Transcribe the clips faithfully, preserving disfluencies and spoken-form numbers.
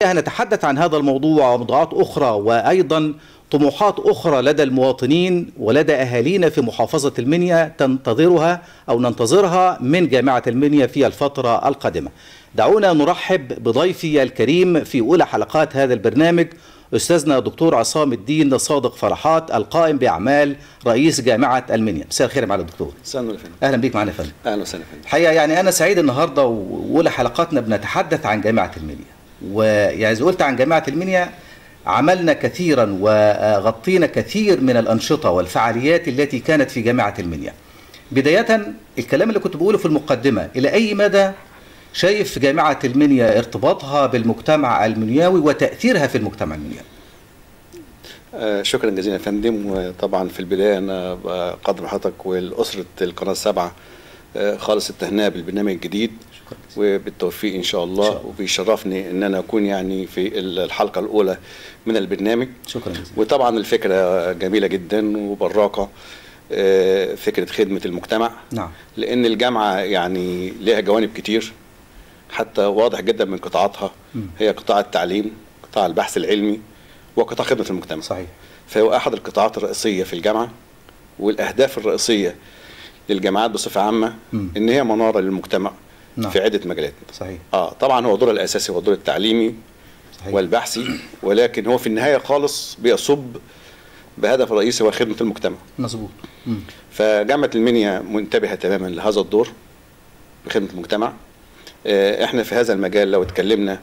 نتحدث عن هذا الموضوع وموضوعات أخرى وأيضا طموحات أخرى لدى المواطنين ولدى أهالينا في محافظة المنيا تنتظرها أو ننتظرها من جامعة المنيا في الفترة القادمة. دعونا نرحب بضيفي الكريم في أولى حلقات هذا البرنامج، أستاذنا دكتور عصام الدين صادق فرحات، القائم بأعمال رئيس جامعة المنيا. مساء الخير معالي الدكتور. أهلا بيك معنا يا فندم. أهلا وسهلا فندم. الحقيقة يعني أنا سعيد النهاردة وأولى حلقاتنا بنتحدث عن جامعة المنيا، ويعني إذا قلت عن جامعة المنيا عملنا كثيرا وغطينا كثير من الأنشطة والفعاليات التي كانت في جامعة المنيا. بداية الكلام اللي كنت بقوله في المقدمة، إلى أي مدى شايف جامعة المنيا ارتباطها بالمجتمع المنياوي وتأثيرها في المجتمع المنياوي؟ آه شكرا جزيلا يا فندم. وطبعا في البداية أنا بقدر حضرتك والأسرة القناة السبعة آه خالص التهنئة بالبرنامج الجديد وبالتوفيق إن شاء الله. وبيشرفني إن أنا أكون يعني في الحلقة الأولى من البرنامج. شكرا جزيلا. وطبعا الفكرة جميلة جدا وبراقة، آه فكرة خدمة المجتمع. نعم. لأن الجامعة يعني لها جوانب كتير، حتى واضح جدا من قطاعاتها. م. هي قطاع التعليم، قطاع البحث العلمي، وقطاع خدمة المجتمع. صحيح. فهو أحد القطاعات الرئيسية في الجامعة، والأهداف الرئيسية للجامعات بصفة عامة م. إن هي منارة للمجتمع. نعم. في عدة مجالات. صحيح. آه طبعا هو دور الأساسي هو الدور التعليمي. صحيح. والبحثي، ولكن هو في النهاية خالص بيصب بهدف رئيسي هو خدمة المجتمع. مظبوط. فجامعة المنيا منتبهة تماما لهذا الدور بخدمة المجتمع. احنا في هذا المجال لو اتكلمنا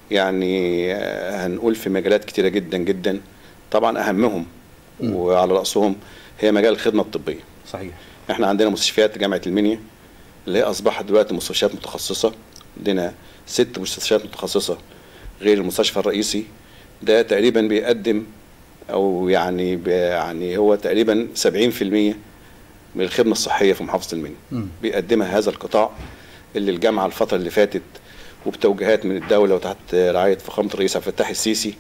يعني هنقول في مجالات كتيرة جدا جدا، طبعا اهمهم م. وعلى رأسهم هي مجال الخدمة الطبية. صحيح. احنا عندنا مستشفيات جامعة المنيا اللي هي اصبحت دلوقتي مستشفيات متخصصة. عندنا ست مستشفيات متخصصة غير المستشفى الرئيسي، ده تقريبا بيقدم او يعني يعني هو تقريبا سبعين في المية من الخدمة الصحية في محافظة المنيا م. بيقدمها هذا القطاع اللي الجامعة الفترة اللي فاتت وبتوجيهات من الدولة وتحت رعاية فخامة الرئيس عبد الفتاح السيسي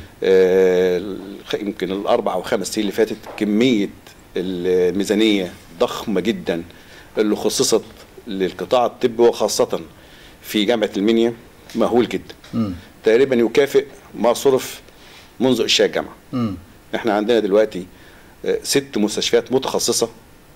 آه يمكن الأربع أو خمس سنين اللي فاتت كمية الميزانية ضخمة جدا اللي خصصت للقطاع الطبي وخاصة في جامعة المنيا مهول جدا. م. تقريبا يكافئ ما صرف منذ إنشاء الجامعة. م. احنا عندنا دلوقتي آه ست مستشفيات متخصصة،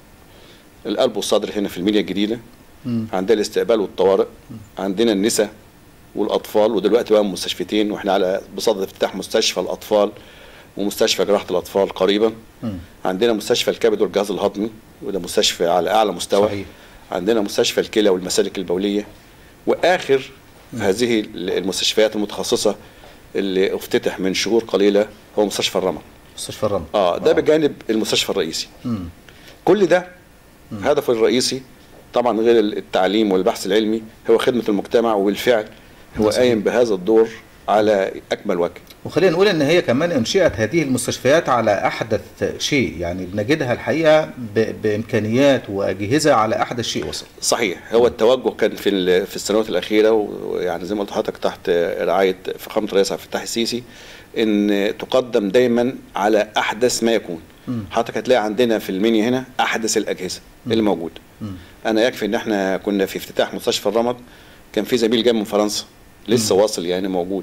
القلب والصدر هنا في المنيا الجديدة، م. عندنا الاستقبال والطوارئ، م. عندنا النساء والأطفال، ودلوقتي بقى مستشفيتين واحنا على بصدد افتتاح مستشفى الأطفال ومستشفى جراحة الأطفال قريبا. م. عندنا مستشفى الكبد والجهاز الهضمي وده مستشفى على أعلى مستوى. صحيح. عندنا مستشفى الكلى والمسالك البولية، وآخر م. هذه المستشفيات المتخصصة اللي افتتح من شهور قليلة هو مستشفى الرمل. مستشفى الرمل. اه ده بجانب المستشفى الرئيسي. م. كل ده م. هدفه الرئيسي طبعا غير التعليم والبحث العلمي هو خدمة المجتمع، وبالفعل هو قايم بهذا الدور على أكمل وجه. وخلينا نقول ان هي كمان انشئت هذه المستشفيات على احدث شيء، يعني بنجدها الحقيقه بامكانيات واجهزه على احدث شيء وصل. صحيح. هو التوجه كان في في السنوات الاخيره، ويعني زي ما قلت لحضرتك تحت رعايه فخامه الرئيس عبد الفتاح السيسي ان تقدم دايما على احدث ما يكون. حضرتك هتلاقي عندنا في المنيا هنا احدث الاجهزه م. اللي موجوده. انا يكفي ان احنا كنا في افتتاح مستشفى الرمد كان في زميل جاي من فرنسا لسه م. واصل يعني موجود.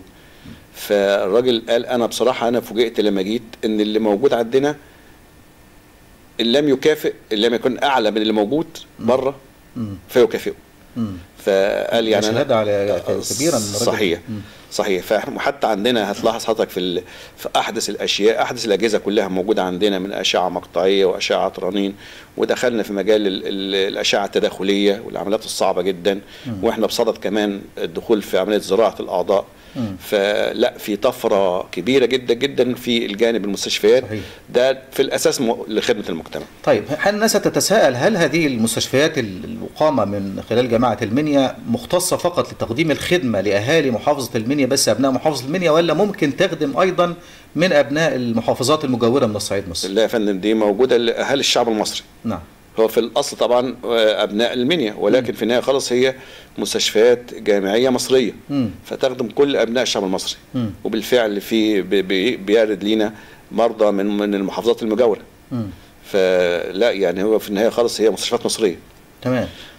فالراجل قال انا بصراحه انا فوجئت لما جيت ان اللي موجود عندنا ان لم يكافئ ان لم يكن اعلى من اللي موجود بره فيكافئه. فقال يعني شهاده على كبيرا. صحيح. م. صحيح. فحتى عندنا هتلاحظ حضرتك في في احدث الاشياء، احدث الاجهزه كلها موجوده عندنا من اشعه مقطعيه واشعه رنين، ودخلنا في مجال ال ال الاشعه التداخليه والعمليات الصعبه جدا. م. واحنا بصدد كمان الدخول في عمليه زراعه الاعضاء. م. فلا في طفره كبيره جدا جدا في الجانب المستشفيات. صحيح. ده في الاساس لخدمه المجتمع. طيب هل الناس تتساءل هل هذه المستشفيات المقامه من خلال جامعه المنيا مختصه فقط لتقديم الخدمه لاهالي محافظه المنيا بس ابناء محافظه المنيا، ولا ممكن تخدم ايضا من ابناء المحافظات المجاوره من الصعيد مصر؟ لا يا فندم، دي موجوده لاهالي الشعب المصري. نعم. هو في الاصل طبعا ابناء المنيا، ولكن م. في النهايه خلاص هي مستشفيات جامعيه مصريه م. فتخدم كل ابناء الشعب المصري. م. وبالفعل في بي بيرد لينا مرضى من من المحافظات المجاوره. م. فلا يعني هو في النهايه خالص هي مستشفيات مصريه. تمام.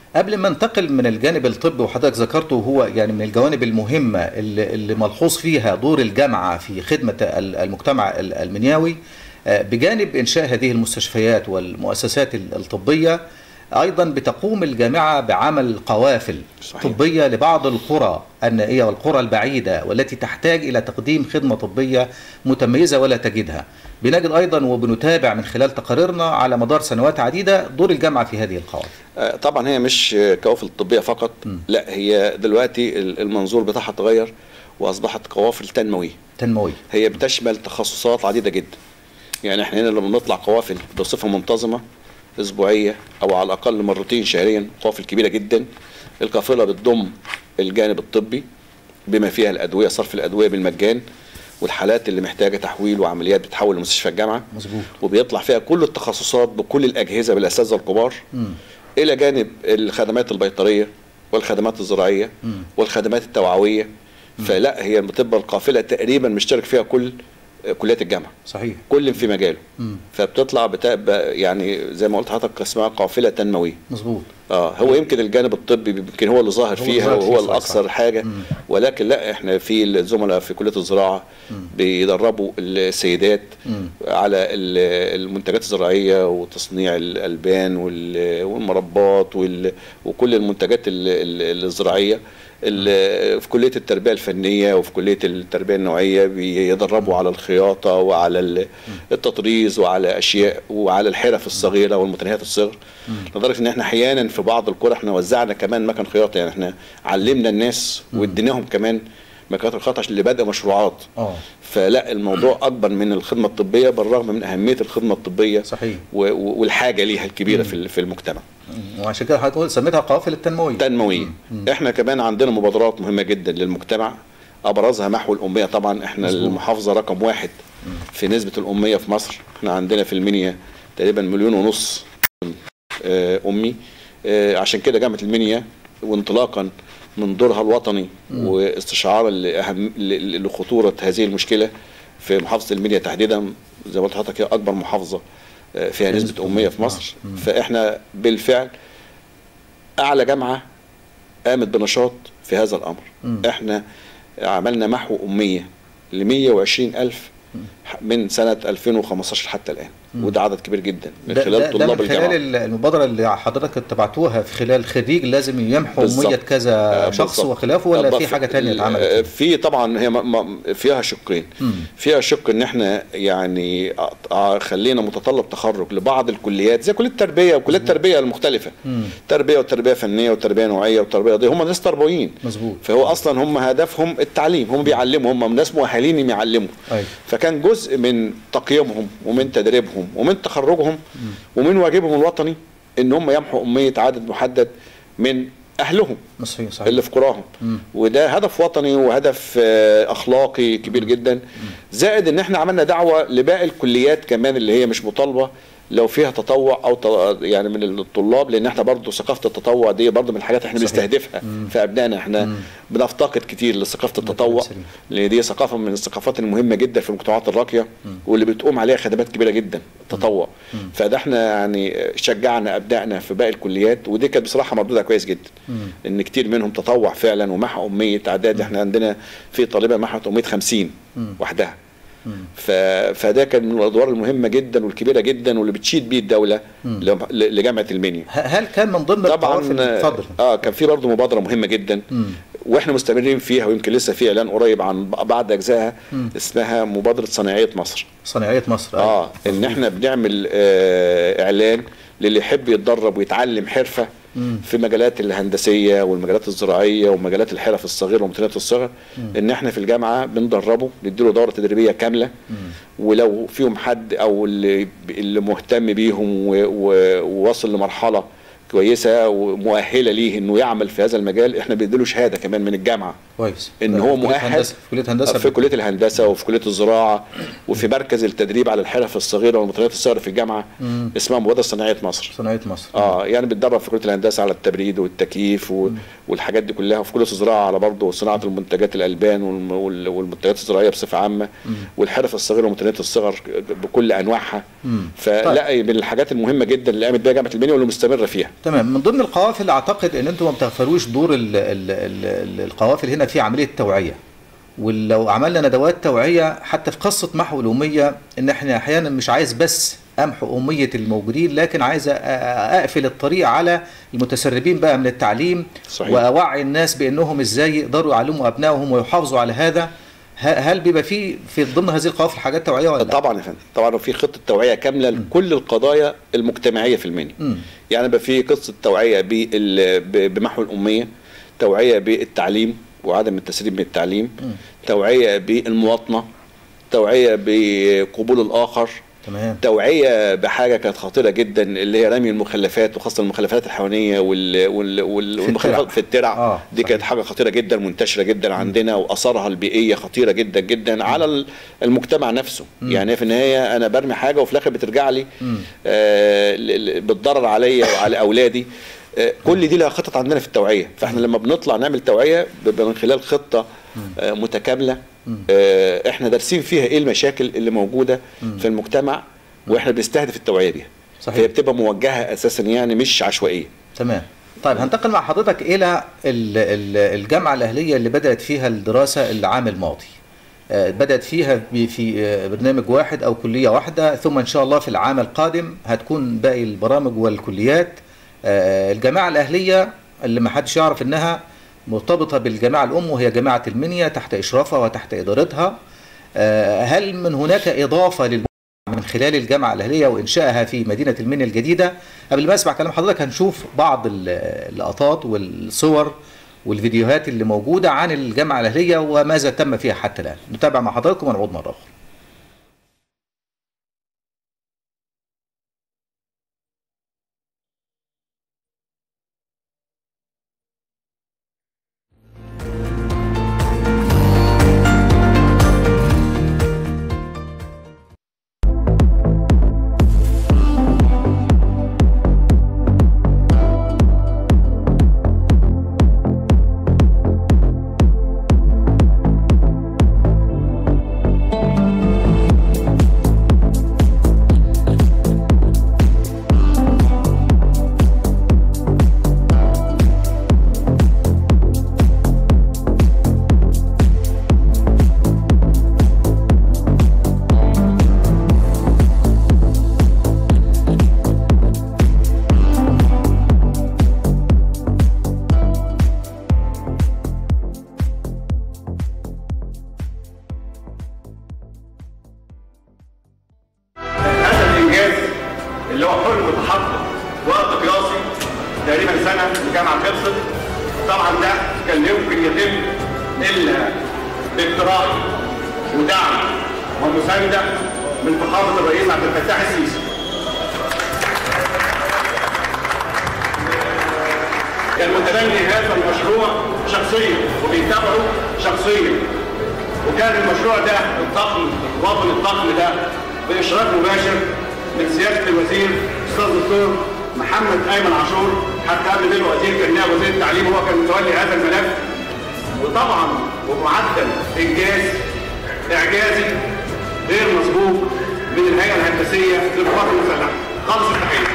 قبل ما انتقل من الجانب الطبي وحضرتك ذكرته هو يعني من الجوانب المهمة اللي, اللي ملحوظ فيها دور الجامعة في خدمة المجتمع المنيوي، بجانب إنشاء هذه المستشفيات والمؤسسات الطبية، أيضا بتقوم الجامعة بعمل قوافل صحيح. طبية لبعض القرى النائية والقرى البعيدة والتي تحتاج إلى تقديم خدمة طبية متميزة ولا تجدها. بنجد أيضا وبنتابع من خلال تقاريرنا على مدار سنوات عديدة دور الجامعة في هذه القوافل. طبعا هي مش قوافل طبية فقط، م. لا هي دلوقتي المنظور بتاعها اتغير وأصبحت قوافل تنموية. تنموية هي بتشمل تخصصات عديدة جدا. يعني احنا هنا لما بنطلع قوافل بصفة منتظمة اسبوعيه او على الاقل مرتين شهريا، قوافل كبيره جدا. القافله بتضم الجانب الطبي بما فيها الادويه، صرف الادويه بالمجان، والحالات اللي محتاجه تحويل وعمليات بتتحول لمستشفى الجامعه. مظبوط. وبيطلع فيها كل التخصصات بكل الاجهزه بالاساتذه الكبار، م. الى جانب الخدمات البيطريه والخدمات الزراعيه م. والخدمات التوعويه. م. فلا هي بتبقى القافله تقريبا مشترك فيها كل كليات الجامعه. صحيح. كل في مجاله. مم. فبتطلع بتبقى يعني زي ما قلت لحضرتك اسمها قافله تنمويه. مظبوط. اه هو يمكن الجانب الطبي يمكن هو اللي ظاهر فيها وهو الاكثر حاجه. مم. ولكن لا احنا في الزملاء في كليه الزراعه مم. بيدربوا السيدات مم. على المنتجات الزراعيه وتصنيع الالبان والمربات وكل المنتجات الزراعيه. في كليه التربيه الفنيه وفي كليه التربيه النوعيه بيدربوا على الخياطه وعلى التطريز وعلى اشياء وعلى الحرف الصغيره والمتناهيه الصغر، لدرجه ان احنا احيانا في بعض القرى احنا وزعنا كمان مكن خياطه. يعني احنا علمنا الناس واديناهم كمان مكانات الخياطه عشان اللي بادئ مشروعات. اه فلا الموضوع اكبر من الخدمه الطبيه بالرغم من اهميه الخدمه الطبيه. صحيح. والحاجه ليها الكبيره في في المجتمع. وعشان كده حضرتك سميتها قوافل التنمويه. تنمويه. احنا كمان عندنا مبادرات مهمه جدا للمجتمع، ابرزها محو الاميه. طبعا احنا مزبوط. المحافظه رقم واحد في نسبه الاميه في مصر. احنا عندنا في المنيا تقريبا مليون ونص امي. عشان كده جامعه المنيا وانطلاقا من دورها الوطني م. واستشعارا لأهم لخطوره هذه المشكله في محافظه المنيا تحديدا، زي ما قلت لحضرتك هي اكبر محافظه فيها نسبه اميه في مصر. م. فاحنا بالفعل اعلى جامعه قامت بنشاط في هذا الامر. م. احنا عملنا محو اميه ل مية وعشرين ألف من سنه ألفين وخمستاشر حتى الان. م. وده عدد كبير جدا من خلال طلاب الجامعه. ده من خلال المبادره اللي حضرتك اتبعتوها في خلال خريج لازم يمحو اميه كذا شخص وخلافه، ولا في حاجه ثانيه اتعملت؟ في طبعا هي فيها شقين. م. فيها شق ان احنا يعني خلينا متطلب تخرج لبعض الكليات زي كليه التربيه وكليات التربيه المختلفه. م. تربيه وتربيه فنيه وتربيه نوعيه وتربيه دي هم ناس تربويين. مظبوط. فهو اصلا هم هدفهم التعليم، هم بيعلموا، هم ناس مؤهلين يعلموا. أيوة. فكان جزء من تقييمهم ومن تدريبهم ومن تخرجهم م. ومن واجبهم الوطني ان هم يمحوا اميه عدد محدد من اهلهم. صحيح. صحيح. اللي في قراهم. وده هدف وطني وهدف اخلاقي كبير م. جدا. م. زائد ان احنا عملنا دعوه لباقي الكليات كمان اللي هي مش مطالبه لو فيها تطوع او يعني من الطلاب، لان احنا برضو ثقافه التطوع دي برضو من الحاجات احنا بنستهدفها في ابنائنا. احنا مم. بنفتقد كتير لثقافه التطوع، لان دي ثقافه من الثقافات المهمه جدا في المجتمعات الراقيه واللي بتقوم عليها خدمات كبيره جدا التطوع. مم. فده احنا يعني شجعنا ابنائنا في باقي الكليات، ودي كانت بصراحه مردودها كويس جدا. مم. ان كتير منهم تطوع فعلا ومحى اميه اعداد. احنا عندنا في طالبه محت اميه خمسين وحدها. فده كان من الادوار المهمه جدا والكبيره جدا واللي بتشيد بيه الدوله مم. لجامعه المنيا. هل كان من ضمن طبعا اه كان في برضه مبادره مهمه جدا مم. واحنا مستمرين فيها، ويمكن لسه في اعلان قريب عن بعض اجزائها اسمها مبادره صناعيه مصر. صناعيه مصر. اه, آه. ان احنا بنعمل آه اعلان للي يحب يتدرب ويتعلم حرفه في مجالات الهندسيه والمجالات الزراعيه ومجالات الحرف الصغيره ومتناهيه الصغر، ان احنا في الجامعه بندربه نديله دوره تدريبيه كامله. مم. ولو فيهم حد او اللي اللي مهتم بيهم ووصل لمرحله كويسه ومؤهله ليه انه يعمل في هذا المجال، احنا بنديله شهاده كمان من الجامعه كويس. ان هو مؤهل في كليه هندسه في كليه الهندسه وفي كليه الزراعه وفي مركز التدريب على الحرف الصغيره والمنتجات الصغيره في الجامعه مم. اسمها مبادره صناعيه مصر. صناعيه مصر اه يعني بتدرب في كليه الهندسه على التبريد والتكييف و... والحاجات دي كلها، وفي كليه الزراعه على برضه صناعه المنتجات الالبان وال... والمنتجات الزراعيه بصفه عامه مم. والحرف الصغيره ومنتجات الصغر بكل انواعها. فلا طيب. من الحاجات المهمه جدا اللي قامت بها جامعه المنيا واللي مستمره فيها. تمام. من ضمن القوافل اعتقد ان انتم ما بتغفلوش دور ال ال ال القوافل هنا في عمليه توعيه، ولو عملنا ندوات توعيه حتى في قصه محو الاميه، ان احنا احيانا مش عايز بس امحو اميه الموجودين، لكن عايز اقفل الطريق على المتسربين بقى من التعليم. صحيح. واوعي الناس بانهم ازاي يقدروا يعلموا ابنائهم ويحافظوا على هذا. هل بيبقى في في ضمن هذه القوافل حاجات توعيه ولا لا؟ طبعا يا فندم، طبعا في خطه توعيه كامله لكل القضايا المجتمعيه في المنيا. يعني بقى في قصه توعيه بمحو الاميه، توعيه بالتعليم وعدم التسريب من التعليم، م. توعيه بالمواطنه، توعيه بقبول الاخر، تمام. توعيه بحاجه كانت خطيره جدا اللي هي رمي المخلفات، وخاصه المخلفات الحيوانيه وال... وال... وال... والمخلفات في الترع. آه. دي كانت حاجه خطيره جدا منتشره جدا عندنا، واثارها البيئيه خطيره جدا جدا م. على المجتمع نفسه. م. يعني في النهايه انا برمي حاجه وفي الاخر بترجع لي آه بتضرر عليا وعلى اولادي. كل دي لها خطط عندنا في التوعيه، فاحنا لما بنطلع نعمل توعيه من خلال خطه متكامله احنا دارسين فيها ايه المشاكل اللي موجوده في المجتمع، واحنا بنستهدف التوعيه بيها. صحيح. هي بتبقى موجهه اساسا يعني مش عشوائيه. تمام. طيب هنتقل مع حضرتك الى الجامعه الاهليه اللي بدات فيها الدراسه العام الماضي. بدأت فيها في برنامج واحد او كليه واحده، ثم ان شاء الله في العام القادم هتكون باقي البرامج والكليات. الجامعة الأهلية اللي ما حدش يعرف إنها مرتبطة بالجامعة الأم، وهي جامعة المنيا تحت إشرافها وتحت إدارتها. هل من هناك إضافة للجامعة من خلال الجامعة الأهلية وإنشائها في مدينة المنيا الجديدة؟ قبل ما أسمع كلام حضرتك هنشوف بعض اللقطات والصور والفيديوهات اللي موجودة عن الجامعة الأهلية وماذا تم فيها حتى الآن. نتابع مع حضراتكم ونعود مرة أخرى. اللي هو حلم متحقق وقت قياسي تقريبا سنه الجامعه خلصت. طبعا ده كان يمكن يتم الا باقتراح ودعم ومسانده من فخامه الرئيس عبد الفتاح السيسي. كان متبني هذا المشروع شخصيا وبيتابعه شخصيا، وكان المشروع ده الضخم وطن الضخم ده باشراف مباشر من سياده الوزير الاستاذ الدكتور محمد ايمن عاشور، حتى قبل منه وزير كان نائب وزير التعليم وهو كان متولي هذا الملف. وطبعا ومعدل انجاز اعجازي غير مسبوق من الهيئه الهندسيه للقوات المسلحه. خالص التحيه.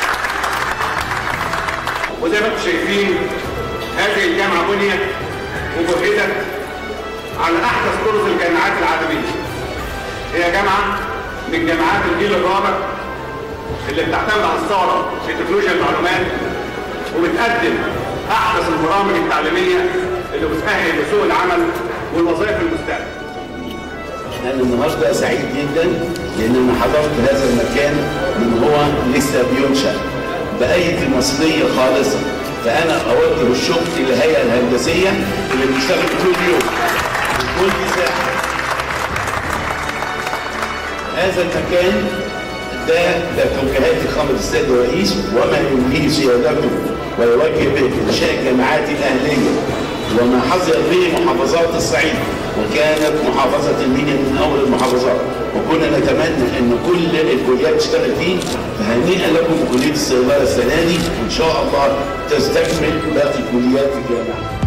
وزي ما انتم شايفين هذه الجامعه بنيت وجهزت على احدث طرق الجامعات العالميه. هي جامعه من جامعات الجيل الرابع اللي بتعتمد على الثوره في تكنولوجيا المعلومات، وبتقدم احدث البرامج التعليميه اللي بتأهل لسوق العمل والوظائف المستقبل. انا النهارده سعيد جدا لان انا حضرت هذا المكان من هو لسه بينشأ بأيدي مصريه خالصه، فانا اوجه الشكر للهيئه الهندسيه اللي بتشتغل كل يوم وكل ساعه. هذا المكان ده ده توجيهات فخامه السيد الرئيس وما ينهيه سيادته ويوجه به انشاء الجامعات الاهليه وما حظيت به محافظات الصعيد، وكانت محافظة المنيا من أول المحافظات، وكنا نتمنى أن كل الكليات تشتغل فيه. فهنيئا لكم كلية الصيدلة السنة دي، وإن شاء الله تستكمل باقي الكليات في الجامعة.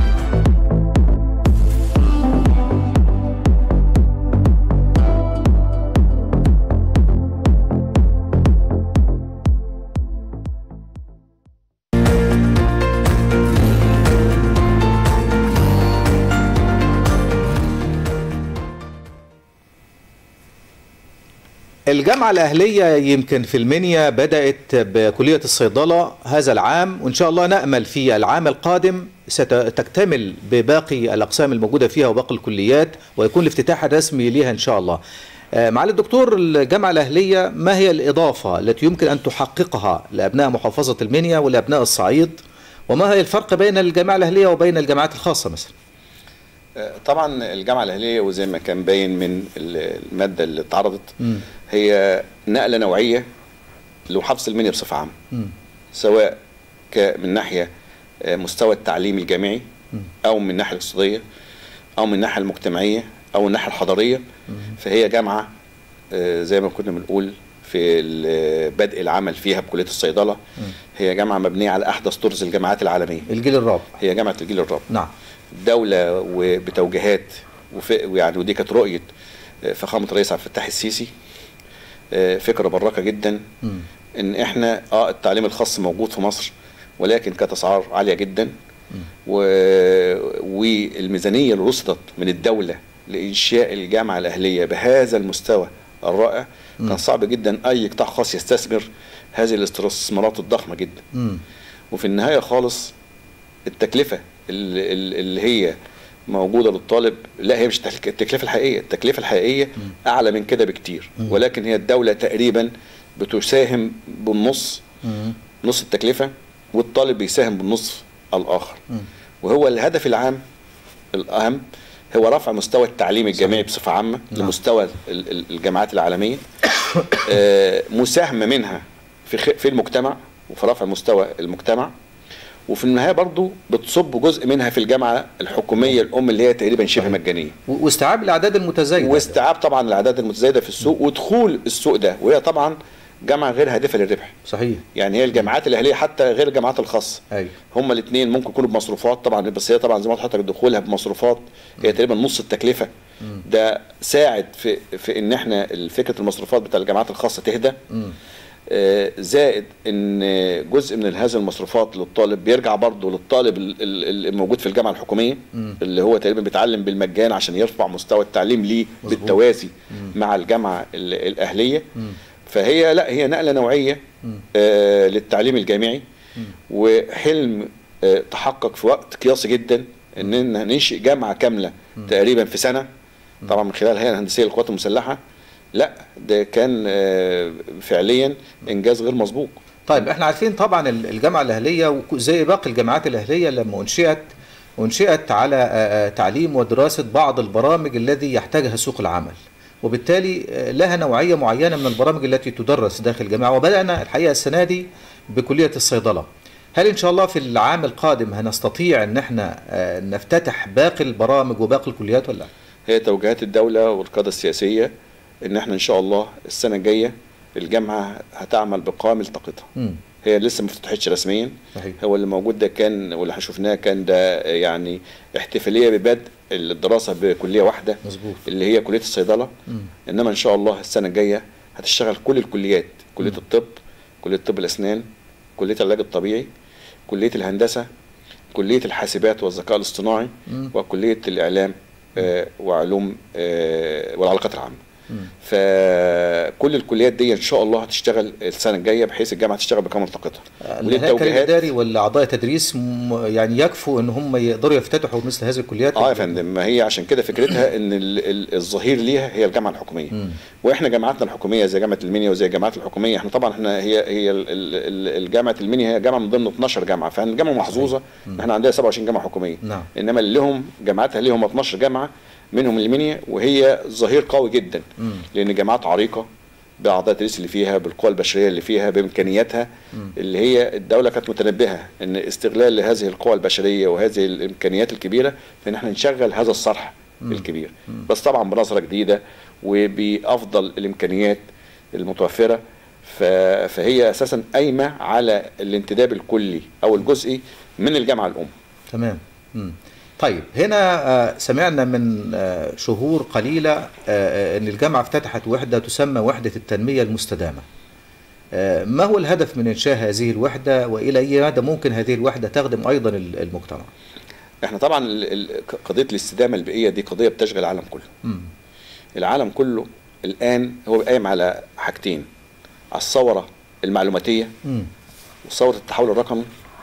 الجامعة الأهلية يمكن في المنيا بدأت بكلية الصيدلة هذا العام، وإن شاء الله نأمل في العام القادم ستكتمل بباقي الأقسام الموجودة فيها وباقي الكليات، ويكون الافتتاح الرسمي ليها إن شاء الله. معالي الدكتور، الجامعة الأهلية ما هي الإضافة التي يمكن أن تحققها لأبناء محافظة المنيا ولأبناء الصعيد، وما هي الفرق بين الجامعة الأهلية وبين الجامعات الخاصة مثلا؟ طبعا الجامعة الأهلية وزي ما كان باين من المادة اللي اتعرضت هي نقلة نوعية لمحافظة المنيا بصفة عامة، سواء من ناحية مستوى التعليم الجامعي أو من الناحية الاقتصادية أو من الناحية المجتمعية أو الناحية الحضارية. فهي جامعة زي ما كنا بنقول في بدء العمل فيها بكلية الصيدلة، هي جامعة مبنية على أحدث طرز الجامعات العالمية، الجيل الرابع. هي جامعة الجيل الرابع. نعم. دولة وبتوجيهات ويعني ودي كانت رؤية فخامة الرئيس عبد الفتاح السيسي، فكرة بركة جدا م. ان احنا اه التعليم الخاص موجود في مصر، ولكن كانت اسعار عالية جدا و... والميزانية اللي رصدت من الدولة لإنشاء الجامعة الأهلية بهذا المستوى الرائع م. كان صعب جدا أي قطاع خاص يستثمر هذه الاستثمارات الضخمة جدا م. وفي النهاية خالص التكلفة اللي, اللي هي موجودة للطالب، لا هي مش التكلفة الحقيقية، التكلفة الحقيقية م. أعلى من كده بكتير، م. ولكن هي الدولة تقريبا بتساهم بالنص، م. نص التكلفة، والطالب بيساهم بالنصف الآخر. م. وهو الهدف العام الأهم هو رفع مستوى التعليم الجامعي بصفة عامة م. لمستوى الجامعات العالمية، مساهمة منها في في المجتمع وفي رفع مستوى المجتمع، وفي النهايه برضو بتصب جزء منها في الجامعه الحكوميه الام اللي هي تقريبا شبه مجانيه، واستيعاب الاعداد المتزايده، واستيعاب طبعا الاعداد المتزايده في السوق ودخول السوق ده، وهي طبعا جامعه غير هادفه للربح. صحيح. يعني هي الجامعات الاهليه حتى غير الجامعات الخاصه، ايوه، هما الاثنين ممكن يكونوا بمصروفات طبعا، بس هي طبعا زي ما قلت لحضرتك دخولها بمصروفات هي تقريبا نص التكلفه. م. ده ساعد في في ان احنا فكره المصروفات بتاع الجامعات الخاصه تهدى، م. زائد ان جزء من هذه المصروفات للطالب بيرجع برضه للطالب الموجود في الجامعه الحكوميه م. اللي هو تقريبا بيتعلم بالمجان عشان يرفع مستوى التعليم ليه بالتوازي م. مع الجامعه الاهليه. م. فهي لا هي نقله نوعيه آه للتعليم الجامعي، م. وحلم آه تحقق في وقت قياسي جدا اننا ننشئ جامعه كامله م. تقريبا في سنه، طبعا من خلال الهيئه الهندسيه للقوات المسلحه. لا ده كان فعليا انجاز غير مسبوق. طيب احنا عارفين طبعا الجامعه الاهليه زي باقي الجامعات الاهليه لما انشئت انشئت على تعليم ودراسه بعض البرامج الذي يحتاجها سوق العمل، وبالتالي لها نوعيه معينه من البرامج التي تدرس داخل الجامعه. وبدانا الحقيقه السنه دي بكليه الصيدله. هل ان شاء الله في العام القادم هنستطيع ان احنا نفتتح باقي البرامج وباقي الكليات ولا؟ هي توجيهات الدوله والقياده السياسيه ان احنا ان شاء الله السنه الجايه الجامعه هتعمل بقوام التقطها. هي لسه ما فتحتش رسميا. صحيح. هو اللي موجود ده كان واللي شفناه كان ده يعني احتفاليه ببدء الدراسه بكليه واحده. مظبوط. اللي هي كليه الصيدله. مم. انما ان شاء الله السنه الجايه هتشتغل كل الكليات، كليه مم. الطب، كليه طب الاسنان، كليه العلاج الطبيعي، كليه الهندسه، كليه الحاسبات والذكاء الاصطناعي، مم. وكليه الاعلام آه وعلوم آه والعلاقات العامه. فكل الكليات دي ان شاء الله هتشتغل السنه الجايه بحيث الجامعه تشتغل بكامل طاقتها. الهيكل الاداري والاعضاء التدريس يعني يكفوا ان هم يقدروا يفتتحوا مثل هذه الكليات؟ اه يا فندم، ما هي عشان كده فكرتها ان الظهير ليها هي الجامعه الحكوميه. م. واحنا جامعاتنا الحكوميه زي جامعه المنيا وزي الجامعات الحكوميه، احنا طبعا احنا هي هي الجامعه المنيا هي جامعه من ضمن اتناشر جامعه، فاحنا الجامعه محظوظه احنا عندنا سبعة وعشرين جامعه حكوميه. نعم. انما اللي لهم جامعاتها ليهم اتناشر جامعه منهم المنيا، وهي ظهير قوي جدا. مم. لان جامعات عريقه باعضاء التدريس اللي فيها، بالقوى البشريه اللي فيها، بامكانياتها اللي هي الدوله كانت متنبهه ان استغلال لهذه القوى البشريه وهذه الامكانيات الكبيره في ان احنا نشغل هذا الصرح م. الكبير، م. بس طبعا بنظره جديده وبافضل الامكانيات المتوفره. فهي اساسا قايمه على الانتداب الكلي او الجزئي من الجامعه الام. تمام. م. طيب هنا سمعنا من شهور قليلة أن الجامعة افتتحت وحدة تسمى وحدة التنمية المستدامة. ما هو الهدف من إنشاء هذه الوحدة وإلى أي مدى ممكن هذه الوحدة تخدم أيضا المجتمع؟ احنا طبعا قضية الاستدامة البيئية دي قضية بتشغل العالم كله. م. العالم كله الآن هو قايم على حاجتين، على الثورة المعلوماتية م. وثورة التحول الرقمي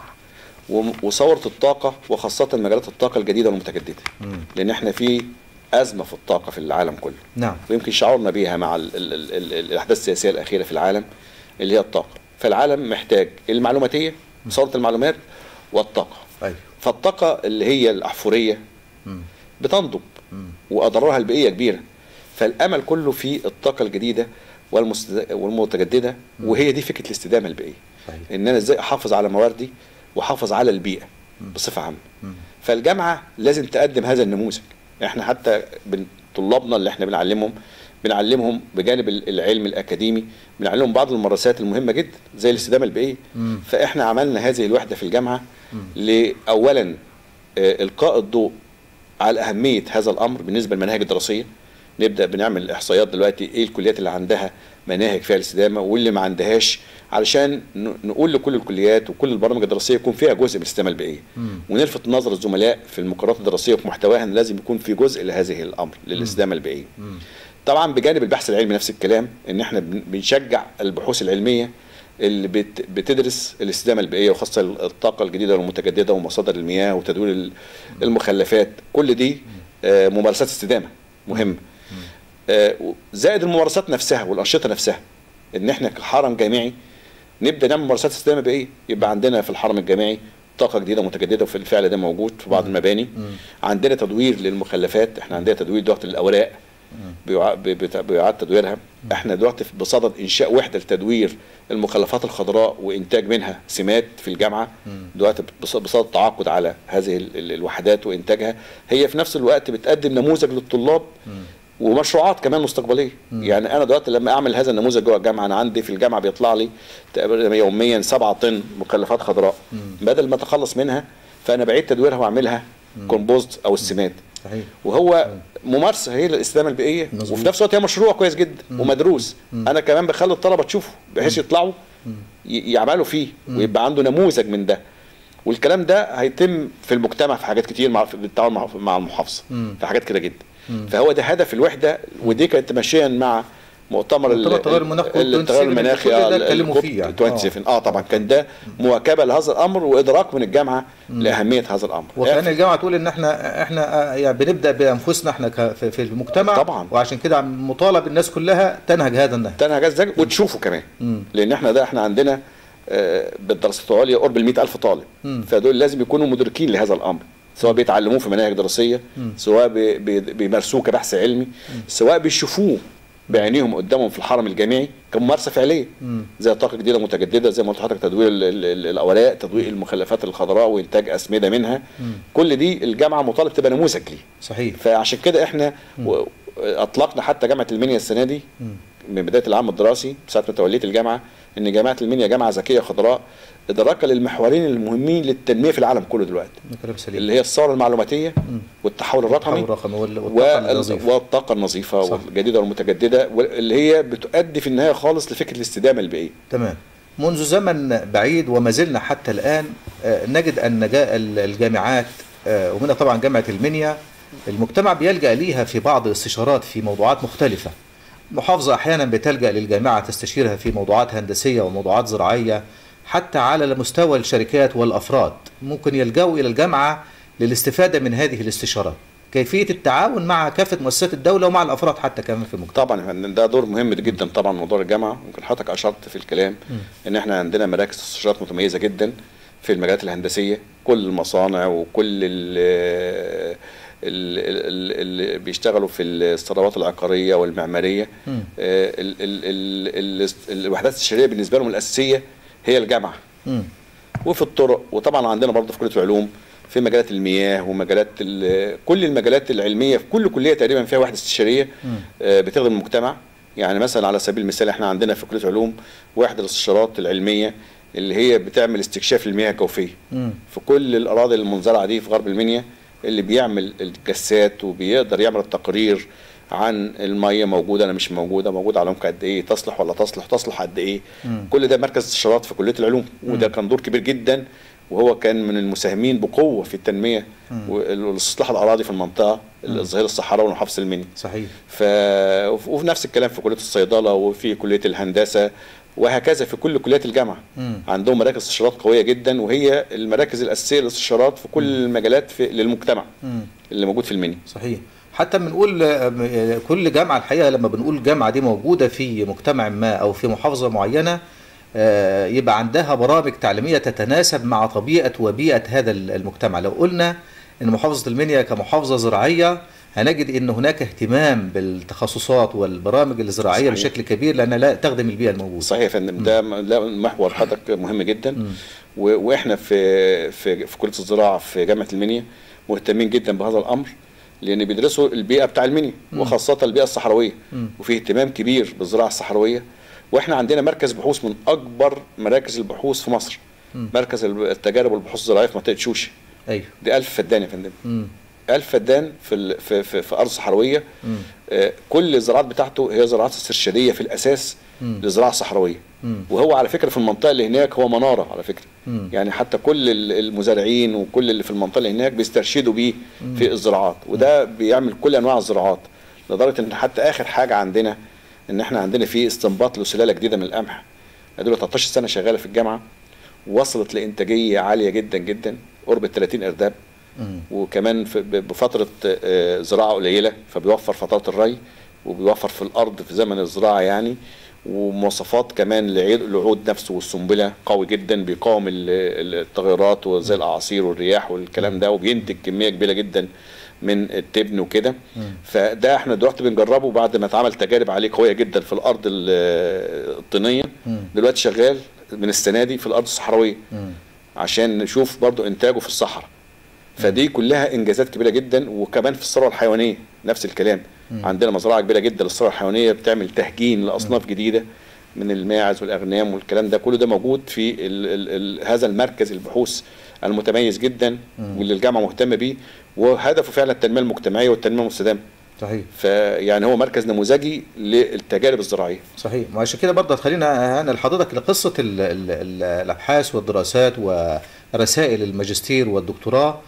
وثورة الطاقة، وخاصة مجالات الطاقة الجديدة والمتجددة. مم. لأن احنا في أزمة في الطاقة في العالم كله. نعم. ويمكن شعورنا بيها مع ال ال ال ال الأحداث السياسية الأخيرة في العالم اللي هي الطاقة. فالعالم محتاج المعلوماتية، ثورة المعلومات والطاقة. أيوه. فالطاقة اللي هي الأحفورية مم. بتنضب مم. وأضرارها البيئية كبيرة. فالأمل كله في الطاقة الجديدة والمتجددة، مم. وهي دي فكرة الاستدامة البيئية. أيوه. إن أنا إزاي أحافظ على مواردي وحافظ على البيئة بصفة عامة. فالجامعة لازم تقدم هذا النموذج. احنا حتى طلابنا اللي احنا بنعلمهم بنعلمهم بجانب العلم الأكاديمي بنعلمهم بعض الممارسات المهمة جدا زي الاستدامة البيئية. فاحنا عملنا هذه الوحدة في الجامعة لأولا إلقاء الضوء على أهمية هذا الأمر بالنسبة للمناهج الدراسية. نبدأ بنعمل إحصائيات دلوقتي ايه الكليات اللي عندها مناهج فيها الاستدامة واللي ما عندهاش، علشان نقول لكل الكليات وكل البرامج الدراسيه يكون فيها جزء من الاستدامه البيئيه. ونلفت نظر الزملاء في المقررات الدراسيه وفي محتواها ان لازم يكون في جزء لهذه الامر للاستدامه البيئيه. طبعا بجانب البحث العلمي نفس الكلام، ان احنا بنشجع البحوث العلميه اللي بتدرس الاستدامه البيئيه وخاصه الطاقه الجديده والمتجدده ومصادر المياه وتدوير المخلفات. كل دي ممارسات استدامه مهمه، زائد الممارسات نفسها والانشطه نفسها. ان احنا كحرم جامعي نبدا نعمل ممارسات استدامه بيئيه، يبقى عندنا في الحرم الجامعي طاقه جديده متجدده، وفي الفعل ده موجود في بعض المباني. مم. عندنا تدوير للمخلفات، احنا عندنا تدوير دلوقتي للاوراق بيعاد تدويرها. مم. احنا دلوقتي بصدد انشاء وحده لتدوير المخلفات الخضراء وانتاج منها سمات في الجامعه. دلوقتي بصدد تعاقد على هذه الوحدات وانتاجها. هي في نفس الوقت بتقدم نموذج للطلاب مم. ومشروعات كمان مستقبليه. مم. يعني انا دلوقتي لما اعمل هذا النموذج جوه الجامعه، انا عندي في الجامعه بيطلع لي تقريبا يوميا سبعة طن مخلفات خضراء. مم. بدل ما اتخلص منها فانا بعيد تدويرها واعملها كومبوست او السماد. صحيح. وهو مم. ممارسه هي للاستدامه البيئيه، مزبوط. وفي نفس الوقت هي مشروع كويس جدا مم. ومدروس. مم. انا كمان بخلي الطلبه تشوفه بحيث يطلعوا يعملوا فيه مم. ويبقى عنده نموذج من ده. والكلام ده هيتم في المجتمع في حاجات كتير، مع بالتعاون مع المحافظه في حاجات كده جدا. مم. فهو ده هدف الوحده، ودي كانت ماشيا مع مؤتمر التغير المناخي اه اتكلموا فيه يعني. سبعة وعشرين اه طبعا كان ده مواكبه لهذا الامر وادراك من الجامعه مم. لاهميه هذا الامر. وكان الجامعه تقول ان احنا احنا يعني بنبدا بانفسنا احنا في المجتمع طبعا، وعشان كده مطالب الناس كلها تنهج هذا النهج تنهج هذا النهج وتشوفه كمان. مم. لان احنا ده احنا عندنا آه بالدراسات العليا قرب ال مئة ألف طالب. مم. فدول لازم يكونوا مدركين لهذا الامر، سواء بيتعلموه في مناهج دراسيه، مم. سواء بي بي بيمارسوه كبحث علمي، مم. سواء بيشوفوه بعينيهم قدامهم في الحرم الجامعي كممارسه فعليه. مم. زي طاقه جديده متجدده، زي ما قلت لحضرتك تدوير الاوراق، تدوير المخلفات الخضراء وانتاج اسمده منها. مم. كل دي الجامعه مطالب تبقى نموذج ليه. صحيح. فعشان كده احنا مم. اطلقنا حتى جامعه المنيا السنه دي مم. من بدايه العام الدراسي ساعه ما توليت الجامعه ان جامعه المنيا جامعه ذكيه خضراء ادراكا للمحورين المهمين للتنميه في العالم كله دلوقتي، اللي هي الثوره المعلوماتيه مم. والتحول الرقمي والطاقه النظيفه والجديده والمتجدده، اللي هي بتؤدي في النهايه خالص لفكره الاستدامه البيئيه. تمام. منذ زمن بعيد وما زلنا حتى الان نجد ان الجامعات ومنها طبعا جامعه المنيا المجتمع بيلجأ ليها في بعض الاستشارات في موضوعات مختلفه. محافظه احيانا بتلجأ للجامعه تستشيرها في موضوعات هندسيه وموضوعات زراعيه، حتى على مستوى الشركات والأفراد ممكن يلجأوا إلى الجامعة للاستفادة من هذه الاستشارات. كيفية التعاون مع كافة مؤسسات الدولة ومع الأفراد حتى كمان في المجتمع. طبعا ده دور مهم جدا طبعا موضوع الجامعة. ممكن حضرتك أشرت في الكلام م. إن احنا عندنا مراكز استشارات متميزة جدا في المجالات الهندسية، كل المصانع وكل اللي بيشتغلوا في الثروات العقاريه والمعماريه. ال ال ال الوحدات الاستشاريه بالنسبه لهم الاساسيه هي الجامعه. م. وفي الطرق، وطبعا عندنا برضه في كليه العلوم في مجالات المياه ومجالات كل المجالات العلميه، في كل كليه تقريبا فيها وحده استشاريه بتخدم المجتمع. يعني مثلا على سبيل المثال احنا عندنا في كليه العلوم وحده الاستشارات العلميه اللي هي بتعمل استكشاف المياه الجوفيه في كل الاراضي المنزرعه دي في غرب المنيا، اللي بيعمل الجسات وبيقدر يعمل التقرير عن الميه موجوده ولا مش موجوده، موجوده على عمق قد ايه، تصلح ولا تصلح، تصلح قد ايه. مم. كل ده مركز استشارات في كليه العلوم، وده كان دور كبير جدا، وهو كان من المساهمين بقوه في التنميه واستصلاح الاراضي في المنطقه الظهير الصحراوي ومحافظه المنيا. صحيح. ف وفي نفس الكلام في كليه الصيدله وفي كليه الهندسه وهكذا في كل كليات الجامعه. مم. عندهم مراكز استشارات قويه جدا، وهي المراكز الاساسيه للاستشارات في كل مم. المجالات في للمجتمع مم. اللي موجود في المنيا. صحيح. حتى بنقول كل جامعه الحقيقه لما بنقول الجامعه دي موجوده في مجتمع ما او في محافظه معينه يبقى عندها برامج تعليميه تتناسب مع طبيعه وبيئه هذا المجتمع. لو قلنا ان محافظه المنيا كمحافظه زراعيه هنجد ان هناك اهتمام بالتخصصات والبرامج الزراعيه صحيح. بشكل كبير لانها لا تخدم البيئه الموجوده. صحيح يا فندم، ده محور حضرتك مهم جدا. م. واحنا في في في كليه الزراعه في جامعه المنيا مهتمين جدا بهذا الامر، لان بيدرسوا البيئه بتاع المنيا وخاصه البيئه الصحراويه، م. وفي اهتمام كبير بالزراعه الصحراويه. واحنا عندنا مركز بحوث من اكبر مراكز البحوث في مصر، م. مركز التجارب والبحوث الزراعيه في منطقه شوشي. ايوه دي ألف فدان يا فندم. م. ألف فدان في في في, في ارض صحراويه. آه كل الزراعات بتاعته هي زراعات استرشاديه في الاساس م. للزراعه الصحراويه. م. وهو على فكره في المنطقه اللي هناك هو مناره على فكره. م. يعني حتى كل المزارعين وكل اللي في المنطقه اللي هناك بيسترشدوا بيه في الزراعات، وده بيعمل كل انواع الزراعات، لدرجه ان حتى اخر حاجه عندنا ان احنا عندنا في استنباط لسلاله جديده من القمح. دول تلتاشر سنه شغاله في الجامعه، وصلت لانتاجيه عاليه جدا جدا قرب ثلاثين ارداب. مم. وكمان بفتره زراعه قليله، فبيوفر فترات الري وبيوفر في الارض في زمن الزراعه يعني، ومواصفات كمان للعود نفسه والسنبله قوي جدا، بيقاوم التغيرات وزي الاعاصير والرياح والكلام ده، وبينتج كميه كبيره جدا من التبن وكده. فده احنا دلوقتي بنجربه بعد ما اتعمل تجارب عليه قويه جدا في الارض الطينيه. دلوقتي شغال من السنه دي في الارض الصحراويه عشان نشوف برضو انتاجه في الصحراء. فدي كلها انجازات كبيره جدا. وكمان في الثروه الحيوانيه نفس الكلام. مم. عندنا مزرعه كبيره جدا للثروه الحيوانيه بتعمل تهجين لاصناف مم. جديده من الماعز والاغنام والكلام ده كله، ده موجود في ال ال ال هذا المركز البحوث المتميز جدا مم. واللي الجامعه مهتمه بيه، وهدفه فعلا التنميه المجتمعيه والتنميه المستدامه. صحيح. فيعني هو مركز نموذجي للتجارب الزراعيه. صحيح. وعشان كده برضه خلينا انا لحضرتك لقصه ال ال ال الابحاث والدراسات ورسائل الماجستير والدكتوراه،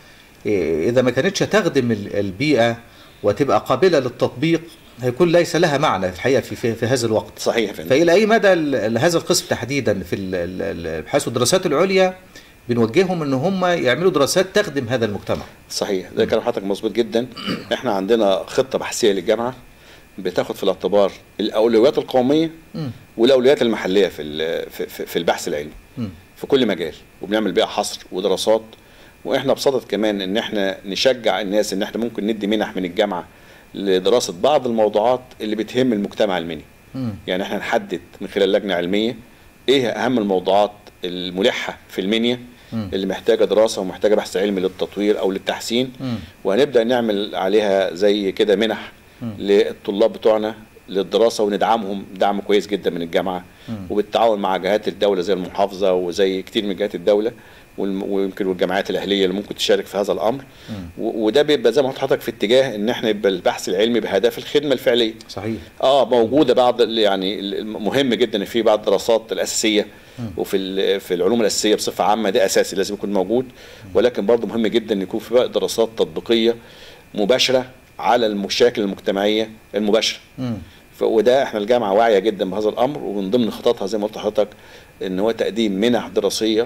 إذا ما كانتش تخدم البيئة وتبقى قابلة للتطبيق هيكون ليس لها معنى الحقيقة في, في, في هذا الوقت. صحيح فندم. فإلى أي مدى هذا القسم تحديدا في الأبحاث والدراسات العليا بنوجههم ان هم يعملوا دراسات تخدم هذا المجتمع؟ صحيح، ده كلام حضرتك مظبوط جدا. احنا عندنا خطة بحثية للجامعة بتاخد في الاعتبار الأولويات القومية والأولويات المحلية في في البحث العلمي في كل مجال، وبنعمل بيها حصر ودراسات. واحنا بصدد كمان ان احنا نشجع الناس ان احنا ممكن ندي منح من الجامعه لدراسه بعض الموضوعات اللي بتهم المجتمع المني. يعني احنا نحدد من خلال لجنه علميه ايه اهم الموضوعات الملحه في المنيا م. اللي محتاجه دراسه ومحتاجه بحث علمي للتطوير او للتحسين، م. وهنبدا نعمل عليها زي كده منح م. للطلاب بتوعنا للدراسه، وندعمهم دعم كويس جدا من الجامعه م. وبالتعاون مع جهات الدوله زي المحافظه وزي كتير من جهات الدوله ويمكن والجامعات الاهليه اللي ممكن تشارك في هذا الامر. وده بيبقى زي ما قلت لحضرتك في اتجاه ان احنا يبقى البحث العلمي بهدف الخدمه الفعليه. صحيح. اه موجوده بعض يعني مهم جدا في بعض الدراسات الاساسيه م. وفي في العلوم الاساسيه بصفه عامه ده اساسي لازم يكون موجود، ولكن برضه مهم جدا ان يكون في بقى دراسات تطبيقيه مباشره على المشاكل المجتمعيه المباشره. م. وده احنا الجامعه واعيه جدا بهذا الامر، ومن ضمن خططها زي ما قلت لحضرتك ان هو تقديم منح دراسيه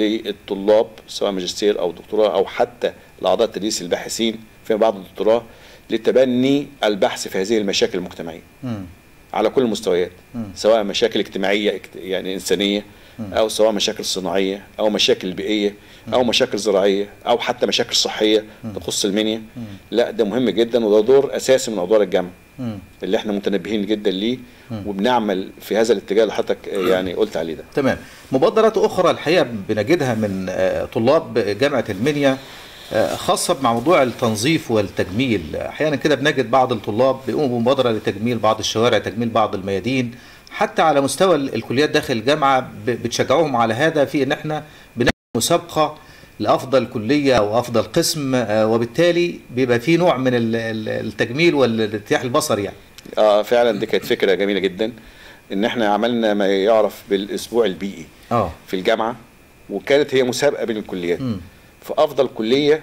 للطلاب سواء ماجستير او دكتوراه او حتى لاعضاء التدريس الباحثين في بعض الدكتوراه لتبني البحث في هذه المشاكل المجتمعيه. على كل المستويات، مم. سواء مشاكل اجتماعيه يعني انسانيه، مم. او سواء مشاكل صناعيه او مشاكل بيئيه او مشاكل زراعيه او حتى مشاكل صحيه تخص المنيا. لا ده مهم جدا، وده دور اساسي من ادوار الجامعه مم. اللي احنا متنبهين جدا ليه، وبنعمل في هذا الاتجاه اللي حضرتك يعني قلت عليه ده. تمام. مبادرات اخرى الحقيقه بنجدها من آه، طلاب جامعه المنيا آه، خاصه مع موضوع التنظيف والتجميل. احيانا كده بنجد بعض الطلاب بيقوموا بمبادره لتجميل بعض الشوارع، تجميل بعض الميادين، حتى على مستوى ال- الكليات داخل الجامعه ب- بتشجعوهم على هذا، في ان احنا بنعمل مسابقه لافضل كليه او افضل قسم، آه، وبالتالي بيبقى في نوع من ال- ال- التجميل والارتياح البصري يعني. اه فعلا دي كانت فكره جميله جدا، ان احنا عملنا ما يعرف بالاسبوع البيئي اه في الجامعه، وكانت هي مسابقه بين الكليات. مم. فافضل كليه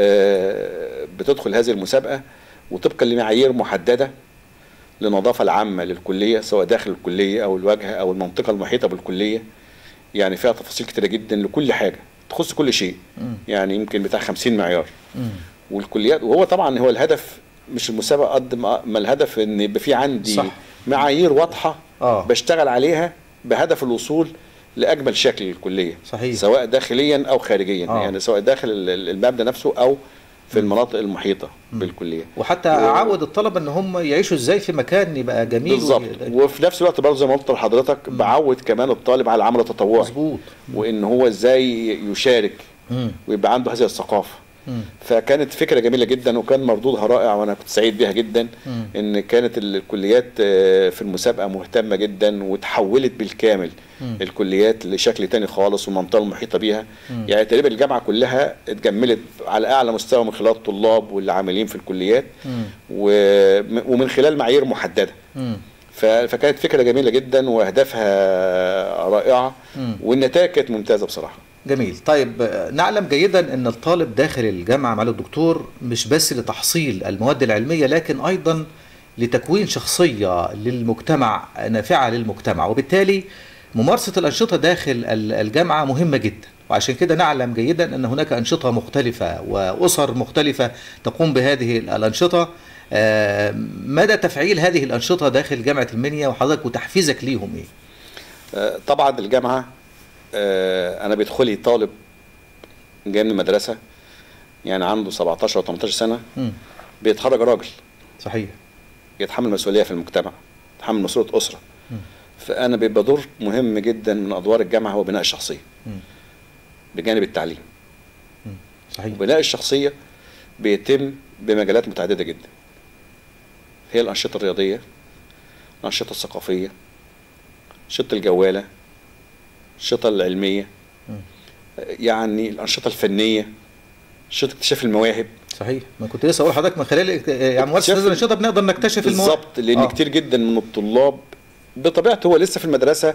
آه، بتدخل هذه المسابقه، وطبقا لمعايير محدده للنظافه العامه للكليه، سواء داخل الكليه او الواجهه او المنطقه المحيطه بالكليه. يعني فيها تفاصيل كتيره جدا لكل حاجه تخص كل شيء، مم. يعني يمكن بتاع خمسين معيار. مم. والكليات، وهو طبعا هو الهدف مش المسابقه قد ما ما الهدف ان يبقى في عندي صح. معايير واضحه آه. بشتغل عليها بهدف الوصول لاجمل شكل للكليه، صحيح. سواء داخليا او خارجيا. آه. يعني سواء داخل ال- ال- المبنى نفسه او في المناطق المحيطه بالكليه. وحتى اعود الطلبه ان هم يعيشوا ازاي في مكان يبقى جميل. بالظبط. وي- وفي نفس الوقت برضه زي ما قلت لحضرتك بعود كمان الطالب على العمل التطوعي، مظبوط. وان هو ازاي يشارك مم. ويبقى عنده هذه الثقافه. مم. فكانت فكره جميله جدا، وكان مردودها رائع، وانا كنت سعيد بها جدا. مم. ان كانت الكليات آه، في المسابقه مهتمه جدا، وتحولت بالكامل مم. الكليات لشكل تاني خالص، والمنطقه المحيطه بيها. مم. يعني تقريبا الجامعه كلها اتجملت على اعلى مستوى من خلال الطلاب والعاملين في الكليات، مم. و- ومن خلال معايير محدده. مم. ف- فكانت فكره جميله جدا واهدافها رائعه، مم. والنتائج كانت ممتازه بصراحه. جميل. طيب آه، نعلم جيدا ان الطالب داخل الجامعه معالي الدكتور مش بس لتحصيل المواد العلميه، لكن ايضا لتكوين شخصيه للمجتمع نافعه للمجتمع، وبالتالي ممارسه الانشطه داخل ال- الجامعه مهمه جدا. وعشان كده نعلم جيدا ان هناك انشطه مختلفه واسر مختلفه تقوم بهذه الانشطه. آه، مدى تفعيل هذه الانشطه داخل جامعه المنيا وحضرتك وتحفيزك ليهم ايه؟ آه، طبعا الجامعه آه، انا بيدخلي طالب جاي من المدرسه يعني عنده سبعتاشر او تمنتاشر سنه، مم. بيتخرج راجل صحيح. يتحمل مسؤوليه في المجتمع، يتحمل مسؤوليه اسره. فانا بيبقى دور مهم جدا من ادوار الجامعه هو بناء الشخصيه مم. بجانب التعليم. مم. صحيح. وبناء الشخصيه بيتم بمجالات متعدده جدا، هي الانشطه الرياضيه، الانشطه الثقافيه، الانشطه الجواله، الانشطه العلميه، مم. يعني الانشطه الفنيه، انشطه اكتشاف المواهب. صحيح. ما كنت لسه اقول لحضرتك من خلال يعني ممارسه هذه الانشطه بنقدر نكتشف المواهب. بالظبط، لان آه. كتير جدا من الطلاب بطبيعته هو لسه في المدرسه،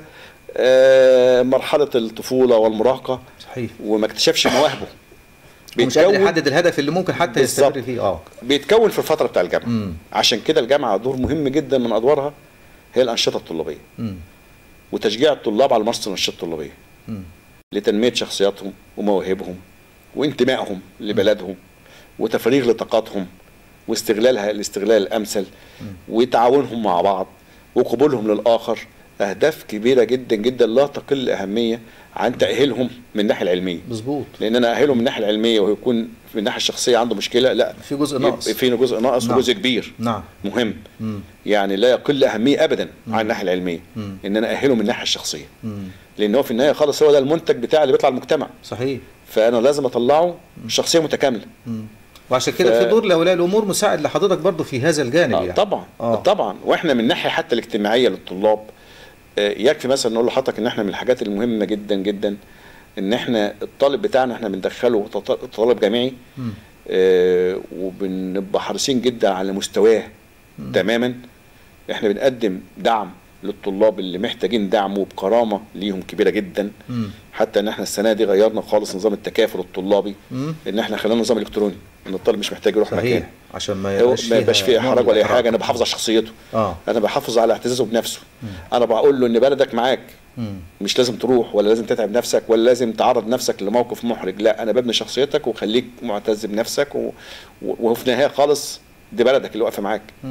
آه، مرحله الطفوله والمراهقه، صحيح. وما اكتشفش مواهبه. ومش قادر يحدد الهدف اللي ممكن حتى يستمر بالظبط. فيه. اه بيتكون في الفتره بتاع الجامعه. مم. عشان كده الجامعه دور مهم جدا من ادوارها هي الانشطه الطلابيه، مم. وتشجيع الطلاب على ممارسه الانشطه الطلابيه مم. لتنميه شخصياتهم ومواهبهم وانتمائهم لبلدهم، وتفريغ لطاقاتهم واستغلالها الاستغلال الامثل، وتعاونهم مع بعض وقبولهم للاخر. اهداف كبيره جدا جدا لا تقل اهميه عن تاهيلهم من الناحيه العلميه. مظبوط. لان انا اهله من الناحيه العلميه ويكون من الناحيه الشخصيه عنده مشكله، لا في جزء ناقص. في جزء ناقص نعم. وجزء كبير نعم. مهم. مم. يعني لا يقل اهميه ابدا عن الناحيه العلميه، مم. ان انا اهله من الناحيه الشخصيه، مم. لان هو في النهايه خالص هو ده المنتج بتاعي اللي بيطلع المجتمع. صحيح. فانا لازم اطلعه شخصيه متكامله. مم. وعشان كده ف... في دور لاولياء الامور مساعد لحضرتك برضو في هذا الجانب. آه يعني طبعا. آه. طبعا. واحنا من الناحيه حتى الاجتماعيه للطلاب، آه يكفي مثلا نقول لحضرتك ان احنا من الحاجات المهمه جدا جدا ان احنا الطالب بتاعنا احنا بندخله طالب جامعي، مم. آه وبنبقى حريصين جدا على مستواه تماما. احنا بنقدم دعم للطلاب اللي محتاجين دعم وبكرامه ليهم كبيره جدا. مم. حتى ان احنا السنه دي غيرنا خالص نظام التكافل الطلابي، مم. ان احنا خلينا نظام الكتروني، ان الطالب مش محتاج يروح صحيح. مكان، عشان ما هو يبقاش ما يبقاش فيه نوع حرج من ولا اي الإحراج. حاجه. انا بحافظ على شخصيته، اه انا بحافظ على اعتزازه بنفسه. انا بقول له ان بلدك معاك، مم. مش لازم تروح ولا لازم تتعب نفسك ولا لازم تعرض نفسك لموقف محرج. لا، انا ببني شخصيتك وخليك معتز بنفسك و... و... وفي النهايه خالص دي بلدك اللي واقفه معاك. مم.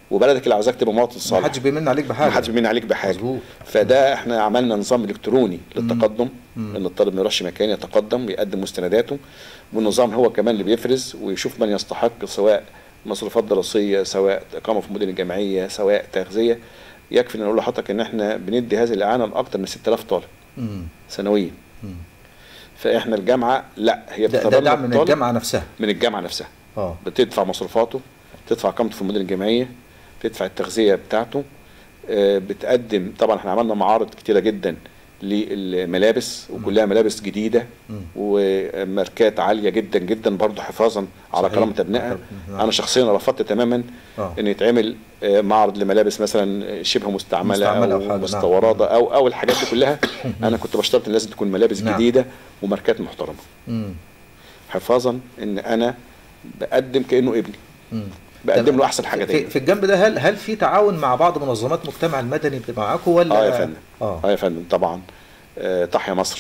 وبلدك اللي عاوزاك تبقى مواطن ما صالح. حدش بيمن عليك بحاجه. ما حدش بيمن عليك بحاجه. مظبوط. فده احنا عملنا نظام الكتروني للتقدم، ان الطالب ما يروحش مكان، يتقدم ويقدم مستنداته، والنظام هو كمان اللي بيفرز ويشوف من يستحق، سواء مصروفات دراسيه، سواء اقامه في المدن الجامعيه، سواء تغذيه. يكفي ان اقول لحضرتك ان احنا بندي هذه الاعانه لاكثر من ستة آلاف طالب سنويا. فاحنا الجامعه لا، هي ده, ده دعم من الجامعه نفسها. من الجامعه نفسها. اه بتدفع مصروفاته، بتدفع اقامته في المدن الجامعيه، بتدفع التغذيه بتاعته، آه بتقدم. طبعا احنا عملنا معارض كتيره جدا للملابس، وكلها ملابس جديده وماركات عاليه جدا جدا، برضه حفاظا على كرامه ابنائها. انا شخصيا رفضت تماما أوه. ان يتعمل معرض لملابس مثلا شبه مستعمله, مستعملة او, أو مستورده او او الحاجات دي كلها. انا كنت بشترط ان لازم تكون ملابس نعم. جديده وماركات محترمه، مم. حفاظا ان انا بقدم كانه ابني، مم. بقدم له احسن حاجه دايما. في الجنب ده هل هل في تعاون مع بعض منظمات المجتمع المدني معاكم ولا؟ اه يا فندم. اه, آه يا فندم طبعا. آه تحيا مصر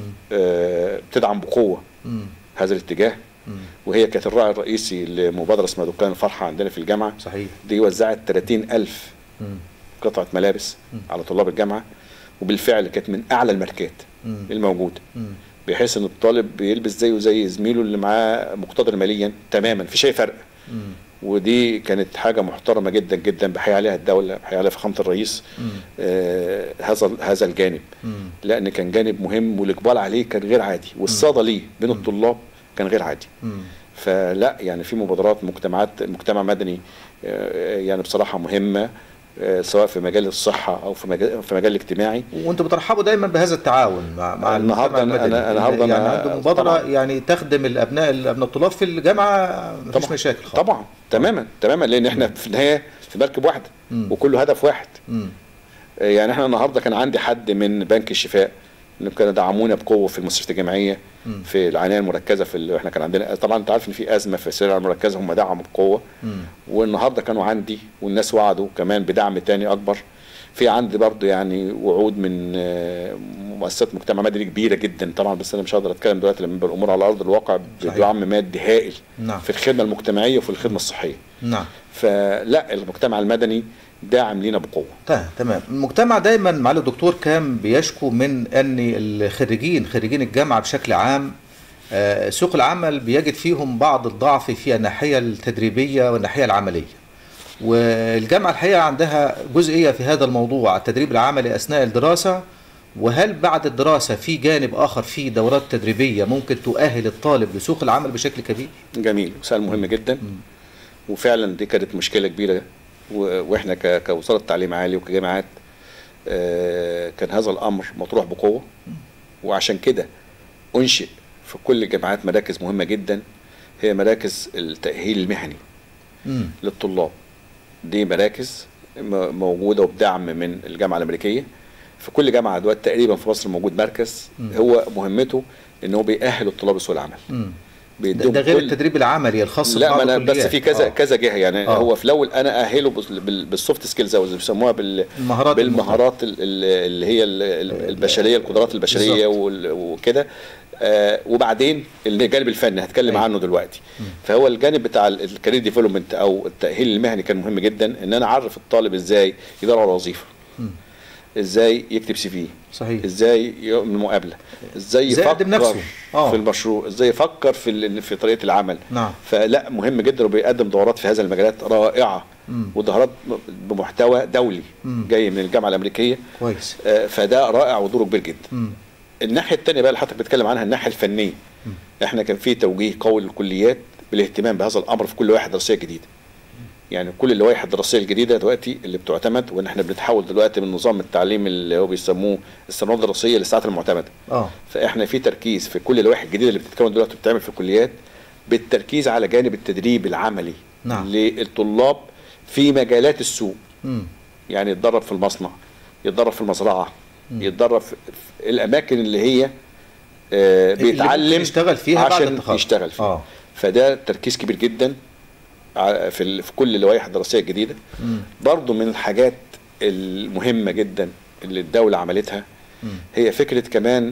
آه بتدعم بقوه مم. هذا الاتجاه، مم. وهي كانت الراعي الرئيسي لمبادره اسمها دكان الفرحه عندنا في الجامعه. صحيح. دي وزعت ثلاثين ألف مم. قطعه ملابس مم. على طلاب الجامعه، وبالفعل كانت من اعلى الماركات مم. الموجوده، مم. بحيث ان الطالب بيلبس زيه زي زميله اللي معاه مقتدر ماليا تماما، مفيش اي فرق. مم. ودي كانت حاجه محترمه جدا جدا، بحي عليها الدوله، بحي عليها فخامه الرئيس. آه هذا هذا الجانب، مم. لان كان جانب مهم، والاقبال عليه كان غير عادي، والصدى ليه بين مم. الطلاب كان غير عادي. مم. فلا يعني في مبادرات مجتمعات مجتمع مدني آه يعني بصراحه مهمه، آه سواء في مجال الصحه او في مجال في مجال الاجتماعي. وانتم بترحبوا دايما بهذا التعاون مع مع النهارده انا انا النهارده يعني عندكم مبادره يعني تخدم الابناء الابناء الطلاب في الجامعه، مفيش مشاكل خالص. طبعا تماما تماما، لان احنا في النهايه في مركب واحده مم. وكله هدف واحد. مم. يعني احنا النهارده كان عندي حد من بنك الشفاء اللي كانوا دعمونا بقوه في المستشفيات الجامعيه مم. في العنايه المركزه، في اللي احنا كان عندنا طبعا انت عارف ان في ازمه في السرير المركزه، هم دعموا بقوه. مم. والنهارده كانوا عندي والناس وعدوا كمان بدعم تاني اكبر. في عندي برضه يعني وعود من مؤسسات مجتمع مدني كبيره جدا طبعا، بس انا مش هقدر اتكلم دلوقتي لما يبقى الامور على ارض الواقع، بدعم مادي هائل نعم. في الخدمه المجتمعيه وفي الخدمه الصحيه. نعم. فلا المجتمع المدني داعم لينا بقوه. تمام. المجتمع دايما معالي الدكتور كان بيشكو من ان الخريجين خريجين الجامعه بشكل عام سوق العمل بيجد فيهم بعض الضعف في الناحيه التدريبيه والناحيه العمليه، والجامعه الحقيقه عندها جزئيه في هذا الموضوع، التدريب العملي اثناء الدراسه. وهل بعد الدراسه في جانب اخر في دورات تدريبيه ممكن تؤهل الطالب لسوق العمل بشكل كبير؟ جميل، سؤال مهم جدا. م. وفعلا دي كانت مشكله كبيره، واحنا كوزاره تعليم عالي وكجامعات كان هذا الامر مطروح بقوه، وعشان كده انشئ في كل الجامعات مراكز مهمه جدا، هي مراكز التاهيل المهني م. للطلاب. دي مراكز موجوده وبدعم من الجامعه الامريكيه. في كل جامعه دلوقتي تقريبا في مصر موجود مركز م. هو مهمته ان هو بيأهل الطلاب لسوق العمل. ده, ده غير التدريب العملي الخاص لا، ما انا بس في كذا آه. كذا جهه يعني. آه. هو في الاول انا اهله بالسوفت سكيلز او اللي بيسموها بالمهارات بالمهارات اللي هي البشريه، القدرات البشريه وكده. آه وبعدين الجانب الفني هتكلم أيه. عنه دلوقتي. م. فهو الجانب بتاع الكارير ديفلوبمنت او التاهيل المهني كان مهم جدا، ان انا اعرف الطالب ازاي يدور على وظيفه، ازاي يكتب سي في صحيح، ازاي يعمل مقابله، ازاي يفكر نفسه. آه. في المشروع، ازاي يفكر في في طريقه العمل. نعم. فلا مهم جدا، وبيقدم دورات في هذه المجالات رائعه، ودورات بمحتوى دولي مم. جاي من الجامعه الامريكيه كويس. آه فده رائع ودوره كبير جدا. مم. الناحيه الثانيه بقى اللي حضرتك بتتكلم عنها الناحيه الفنيه، م. احنا كان في توجيه قوي للكليات بالاهتمام بهذا الامر في كل لوائح دراسيه جديده. يعني كل اللوائح الدراسيه الجديده دلوقتي اللي بتعتمد، وان احنا بنتحول دلوقتي من نظام التعليم اللي هو بيسموه السنوات الدراسيه للساعات المعتمده. اه فاحنا في تركيز في كل اللوائح الجديده اللي بتتكون دلوقتي بتتعمل في الكليات بالتركيز على جانب التدريب العملي نعم. للطلاب في مجالات السوق. م. يعني يتدرب في المصنع، يتدرب في المزرعه، م. يتدرب في الاماكن اللي هي آه بيتعلم يشتغل فيها عشان بعد التخرج. يشتغل فيها. آه. فده تركيز كبير جدا في في كل اللوائح الدراسيه الجديده. م. برضو من الحاجات المهمه جدا اللي الدوله عملتها م. هي فكره كمان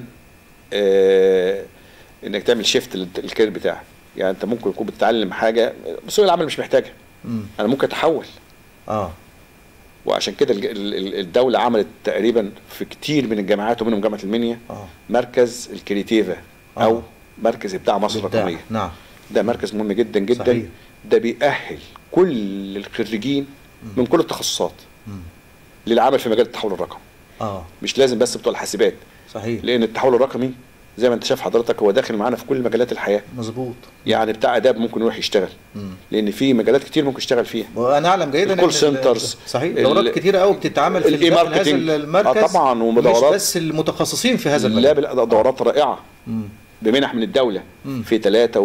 آه انك تعمل شيفت للكارير بتاعك. يعني انت ممكن تكون بتتعلم حاجه سوق العمل مش محتاجها، انا ممكن اتحول اه وعشان كده الج- ال- ال- الدوله عملت تقريبا في كتير من الجامعات ومنهم جامعه المنيا اه مركز الكريتيفا او آه. مركز ابداع مصر الإبداع. الرقميه. نعم. ده مركز مهم جدا جدا. صحيح. ده بيأهل كل الخريجين من كل التخصصات للعمل في مجال التحول الرقمي. اه مش لازم بس بتوع الحاسبات، صحيح. لان التحول الرقمي زي ما انت شايف حضرتك هو داخل معانا في كل مجالات الحياه. مظبوط. يعني بتاع اداب ممكن يروح يشتغل، لان في مجالات كتير ممكن يشتغل فيها. وانا اعلم جيدا الكول إن ال- سنترز، صحيح دورات ال- كتيره قوي بتتعمل في الإي داخل هذا ماركتينج. المركز. آه طبعا، مش ومدورات. بس المتخصصين في هذا لا المجال. بال- دورات رائعه بمنح من الدوله في ثلاثه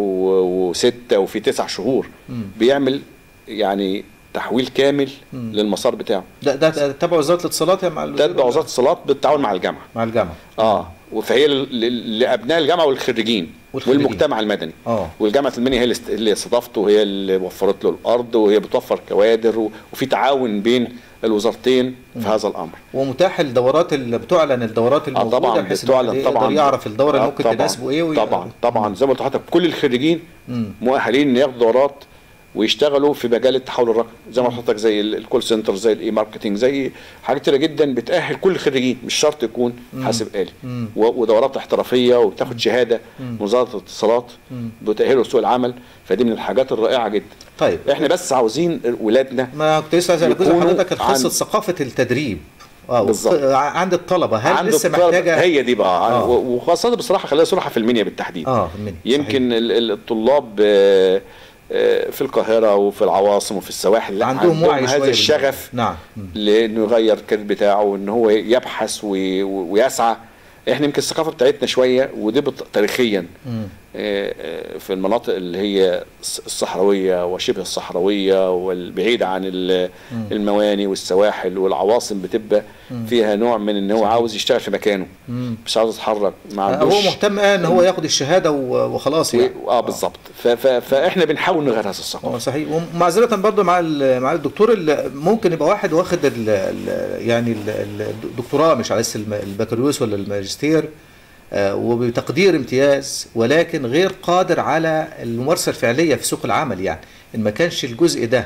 وسته وفي تسع شهور بيعمل يعني تحويل كامل للمسار بتاعه. ده ده تبع وزاره الاتصالات يا مع ده تبع وزاره الاتصالات بالتعاون مع الجامعه. مع الجامعه. اه فهي ل- ل- لابناء الجامعه والخريجين والخريجين. والمجتمع المدني. اه والجامعه المنيا هي اللي است- اللي استضافته وهي اللي وفرت له الارض وهي بتوفر كوادر و- وفي تعاون بين الوزارتين في هذا الامر. ومتاح الدورات اللي بتعلن الدورات اه الموجوده طبعا بحيث إن بتعلن الواحد يقدر طبعا يعرف الدوره اللي آه ممكن طبعاً. تناسبه ايه وي- طبعا طبعا زي ما قلت لحضرتك كل الخريجين مم. مؤهلين ان ياخدوا دورات ويشتغلوا في مجال التحول الرقمي زي ما قلت لحضرتك، زي ال- الكول سنتر، زي الاي ماركتنج، زي حاجات كتيره جدا بتاهل كل الخريجين، مش شرط يكون حاسب آلي. و- ودورات احترافيه وبتاخد شهاده من وزاره الاتصالات بتاهله لسوق العمل. فدي من الحاجات الرائعه جدا. طيب احنا بس عاوزين ولادنا ما كنت لسه عايز جزء يكونوا حضرتك قصه عن- ثقافه التدريب. اه بالظبط. وط- عند الطلبه هل عند لسه الطلبة- محتاجه؟ هي دي بقى آه. و- وخاصه بصراحه خلينا صراحه في المنيا بالتحديد. اه في المنيا. يمكن ال- ال- الطلاب آه، آه، في القاهره وفي العواصم وفي السواحل لا عندهم وعي شوية هذا بالموضوع. الشغف نعم. مم. لانه يغير الكارير بتاعه وان هو يبحث وي- ويسعى. احنا يمكن الثقافه بتاعتنا شويه ودي بت- تاريخيا مم. آه، آه، في المناطق اللي هي الص- الصحراويه وشبه الصحراويه والبعيده عن ال- المواني والسواحل والعواصم بتبقى فيها نوع من ان هو عاوز يشتغل في مكانه، مم. مش عاوز يتحرك، ما هو عندوش مهتم آه ان هو ياخد الشهاده و- وخلاص يعني. و- اه بالظبط. ف- ف- فاحنا بنحاول نغير هذا الثقافه. اه صحيح. ومعذره برضه مع ال- مع الدكتور اللي ممكن يبقى واحد واخد ال ال يعني ال- ال- الدكتوراه مش على الم- البكالوريوس ولا الماجستير آه، وبتقدير امتياز، ولكن غير قادر على الممارسه الفعليه في سوق العمل. يعني ان ما كانش الجزء ده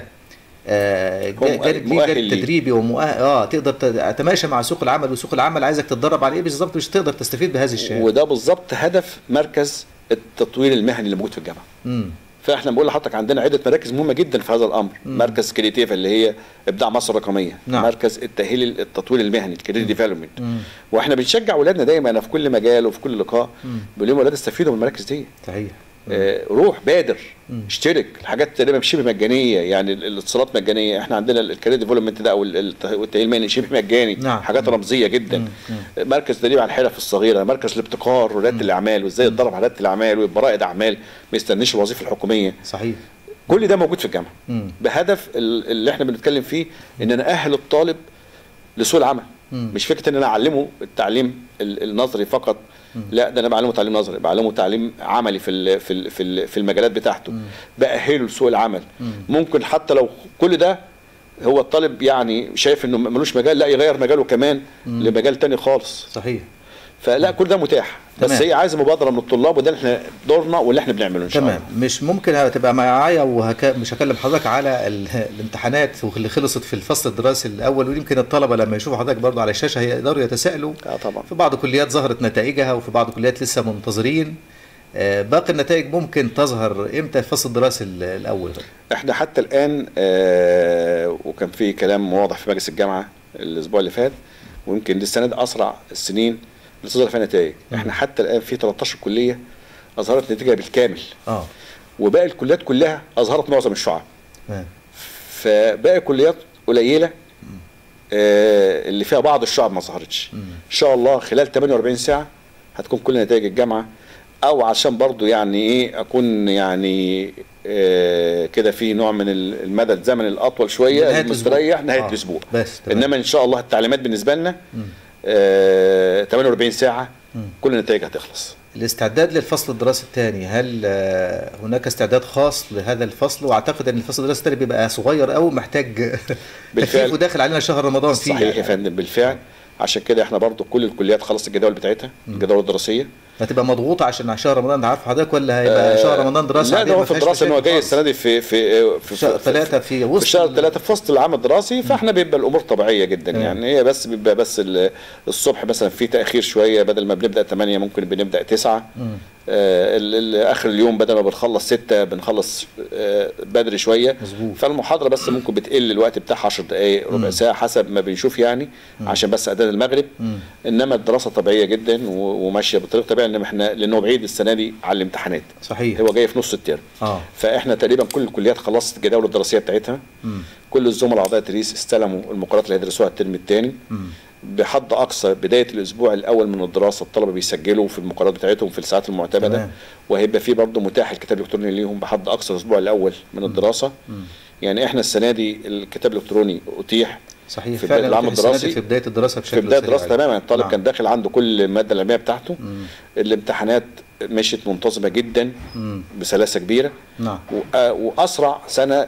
آه، هو جانب ليه مؤهل جانب ليه. تدريبي ومؤهل اه تقدر تتماشى مع سوق العمل، وسوق العمل عايزك تتدرب على ايه بالظبط مش تقدر تستفيد بهذه الشهاده. وده بالظبط هدف مركز التطوير المهني اللي موجود في الجامعه. امم فاحنا بنقول لحضرتك عندنا عده مراكز مهمه جدا في هذا الامر. مم. مركز كريتيفا اللي هي ابداع مصر الرقميه، نعم. مركز التاهيل التطوير المهني الكارير ديفلوبمنت. واحنا بنشجع اولادنا دايما أنا في كل مجال وفي كل لقاء بنقول لهم اولاد استفيدوا من المراكز دي. صحيح. آه، روح بادر اشترك. الحاجات تقريبا شبه مجانيه، يعني ال- الاتصالات مجانيه. احنا عندنا الكارير ديفلوبمنت ده او ال- الت- التاهيل المهني شبه مجاني. نعم. حاجات رمزيه جدا. مم. مركز تدريب على الحرف الصغيره، مركز الابتكار ورياده الاعمال وازاي يتدرب على رياده الاعمال ويبقى رائد اعمال ما يستناش الوظيفه الحكوميه. صحيح. كل ده موجود في الجامعه مم. بهدف ال- اللي احنا بنتكلم فيه ان انا اهل الطالب لسوق العمل. مم. مش فكره ان انا اعلمه التعليم ال- النظري فقط، لا ده انا بعلمه تعليم نظري، بعلمه تعليم عملي في ال- في ال- في ال- في المجالات بتاعته، باهله لسوق العمل. ممكن حتى لو كل ده هو الطالب يعني شايف انه ملوش مجال، لا يغير مجاله كمان لمجال تاني خالص. صحيح. فلا كل ده متاح، بس تمام. هي عايزه مبادره من الطلاب، وده احنا دورنا واللي احنا بنعمله ان شاء الله. تمام. مش ممكن هتبقى معايا وهك... مش هكلم حضرتك على ال... الامتحانات اللي خلصت في الفصل الدراسي الاول، ويمكن الطلبه لما يشوفوا حضرتك برضه على الشاشه هيقدروا يتساءلوا. اه طبعا. في بعض الكليات ظهرت نتائجها وفي بعض الكليات لسه منتظرين. آه، باقي النتائج ممكن تظهر امتى في الفصل الدراسي ال- الاول؟ احنا حتى الان آه وكان في كلام واضح في مجلس الجامعه الاسبوع اللي فات، ويمكن دي السنه دي اسرع السنين اللي تظهر فيها نتائج. احنا حتى الان في ثلاثة عشر كليه اظهرت نتيجه بالكامل، اه وباقي الكليات كلها اظهرت معظم الشعب. تمام. فباقي كليات قليله آه اللي فيها بعض الشعب ما ظهرتش. ان شاء الله خلال ثمانية وأربعين ساعه هتكون كل نتائج الجامعه، او عشان برضو يعني ايه اكون يعني آه كده في نوع من المدى الزمني الاطول شويه نهاية المستريح الأسبوع. نهايه آه. الاسبوع. بس تمام. انما ان شاء الله التعليمات بالنسبه لنا آه ثمانية وأربعين ساعه كل النتائج هتخلص. الاستعداد للفصل الدراسي الثاني، هل آه، هناك استعداد خاص لهذا الفصل؟ واعتقد ان الفصل الدراسي الثاني بيبقى صغير قوي محتاج بالفعل. تكييف وداخل علينا شهر رمضان فيه. صحيح يا فندم، بالفعل عشان كده احنا برضو كل الكليات خلصت الجداول بتاعتها، الجداول الدراسيه. هتبقى مضغوطه عشان شهر رمضان، انت عارف حضرتك، ولا هيبقى آه شهر رمضان دراسه؟ لا ده هو في الدراسه ان هو جاي السنه دي في في في شهر ثلاثه في وسط في شهر ثلاثه في وسط العام الدراسي، فاحنا بيبقى الامور طبيعيه جدا. مم. يعني هي بس بيبقى بس الصبح مثلا في تاخير شويه، بدل ما بنبدا ثمانية ممكن بنبدا تسعة. آه اخر اليوم بدل ما بنخلص ستة بنخلص آه بدري شويه. مزبوط. فالمحاضره بس ممكن بتقل الوقت بتاعها عشر دقائق ربع ساعه حسب ما بنشوف يعني. مم. عشان بس اذان المغرب. مم. انما الدراسه طبيعيه جدا وماشيه بطريقه طبيعيه، انما احنا لانه بعيد السنه دي على الامتحانات. صحيح. هو جاي في نص الترم. اه فاحنا تقريبا كل الكليات خلصت الجداول الدراسيه بتاعتها. مم. كل الزملاء اعضاء التدريس استلموا المقررات اللي هيدرسوها الترم الثاني. بحد اقصى بدايه الاسبوع الاول من الدراسه الطلبه بيسجلوا في المقررات بتاعتهم في الساعات المعتمده. تمام. وهيبقى في برضه متاح الكتاب الالكتروني ليهم بحد اقصى الاسبوع الاول من الدراسه. مم. يعني احنا السنه دي الكتاب الالكتروني اتيح. صحيح. في بدايه العام الدراسي، في بدايه الدراسه بشكل في بدايه الدراسه تماما الطالب نعم. كان داخل عنده كل الماده العلميه بتاعته. مم. الامتحانات مشيت منتظمه جدا. مم. بسلاسه كبيره. نعم. واسرع سنه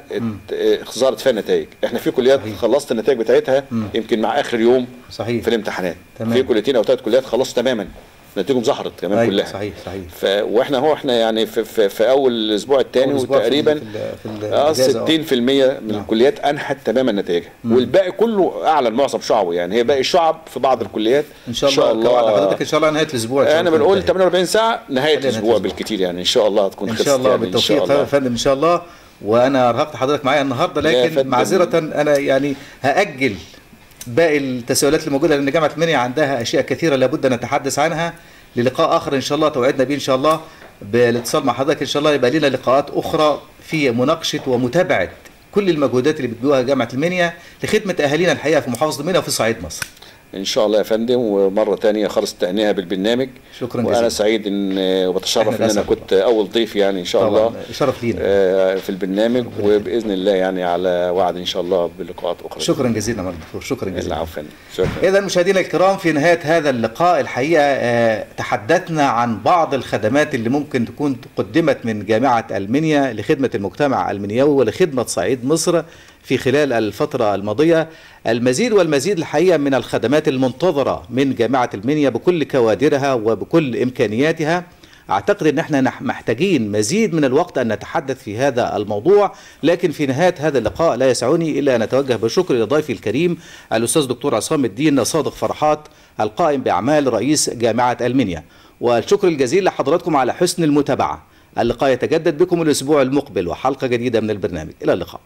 ظهرت فيها النتائج. احنا في كليات صحيح. خلصت النتائج بتاعتها. مم. يمكن مع اخر يوم صحيح. في الامتحانات. تمام. في كليتين او ثلاث كليات خلصوا تماما نتائجهم ظهرت كمان. أيوة. كلها صحيح صحيح. ف... واحنا هو احنا يعني في, في, في اول الاسبوع الثاني وتقريبا اه ستين في المية من نعم. الكليات انحت تماما نتائجها، والباقي كله اعلن معظم شعبه. يعني هي باقي شعب في بعض الكليات ان شاء الله. ان شاء الله حضرتك ان شاء الله نهايه الاسبوع. انا بنقول ثمانية وأربعين ساعه نهايه الاسبوع بالكثير، يعني ان شاء الله هتكون ان شاء الله. يعني بالتوفيق يا فندم ان شاء الله. وانا ارهقت حضرتك معايا النهارده، لكن معذره انا يعني هاجل باقي التساؤلات اللي موجوده، لان جامعه المنيا عندها اشياء كثيره لابد ان نتحدث عنها للقاء اخر ان شاء الله توعدنا به ان شاء الله بالاتصال مع حضرتك. ان شاء الله يبقى لنا لقاءات اخرى في مناقشه ومتابعه كل المجهودات اللي بتجوها جامعه المنيا لخدمه اهالينا الحقيقه في محافظه المنيا وفي صعيد مصر. ان شاء الله يا فندم. ومره ثانيه خالص التهنئه بالبرنامج. شكرا جزيلا. وانا سعيد ان وبتشرف ان انا كنت اول ضيف يعني ان شاء الله. شرف لينا في البرنامج، وباذن الله يعني على وعد ان شاء الله بلقاءات اخرى. شكرا جزيلا يا دكتور. شكرا جزيلا. العفو. شكرا. اذا مشاهدينا الكرام، في نهايه هذا اللقاء الحقيقه تحدثنا عن بعض الخدمات اللي ممكن تكون قدمت من جامعه المنيا لخدمه المجتمع المنيوي ولخدمه صعيد مصر في خلال الفترة الماضية. المزيد والمزيد الحقيقة من الخدمات المنتظرة من جامعة المنيا بكل كوادرها وبكل إمكانياتها. أعتقد أن احنا محتاجين مزيد من الوقت أن نتحدث في هذا الموضوع، لكن في نهاية هذا اللقاء لا يسعني إلا أن أتوجه بالشكر لضيفي الكريم الأستاذ دكتور عصام الدين صادق فرحات القائم بأعمال رئيس جامعة المنيا، والشكر الجزيل لحضراتكم على حسن المتابعة. اللقاء يتجدد بكم الأسبوع المقبل وحلقة جديدة من البرنامج. إلى اللقاء.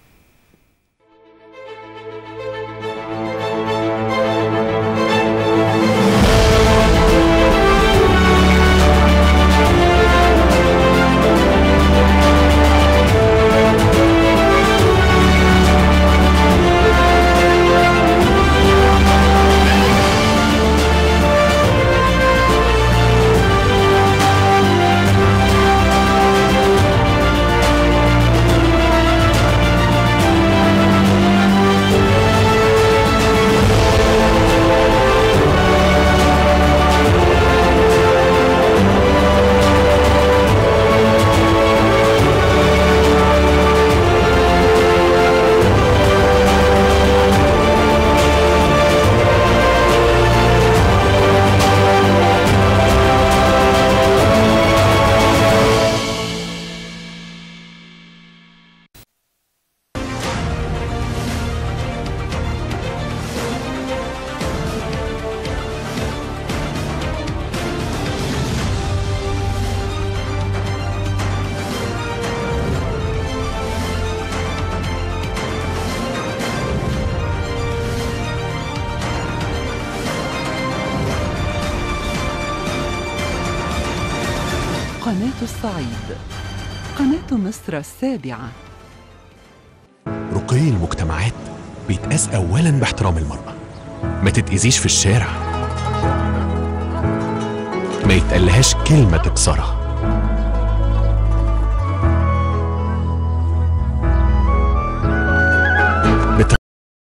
قناة الصعيد، قناة مصر السابعة. رقي المجتمعات بيتقاس أولاً باحترام المرأة، ما تتأذيش في الشارع، ما يتقالهاش كلمة تكسرها،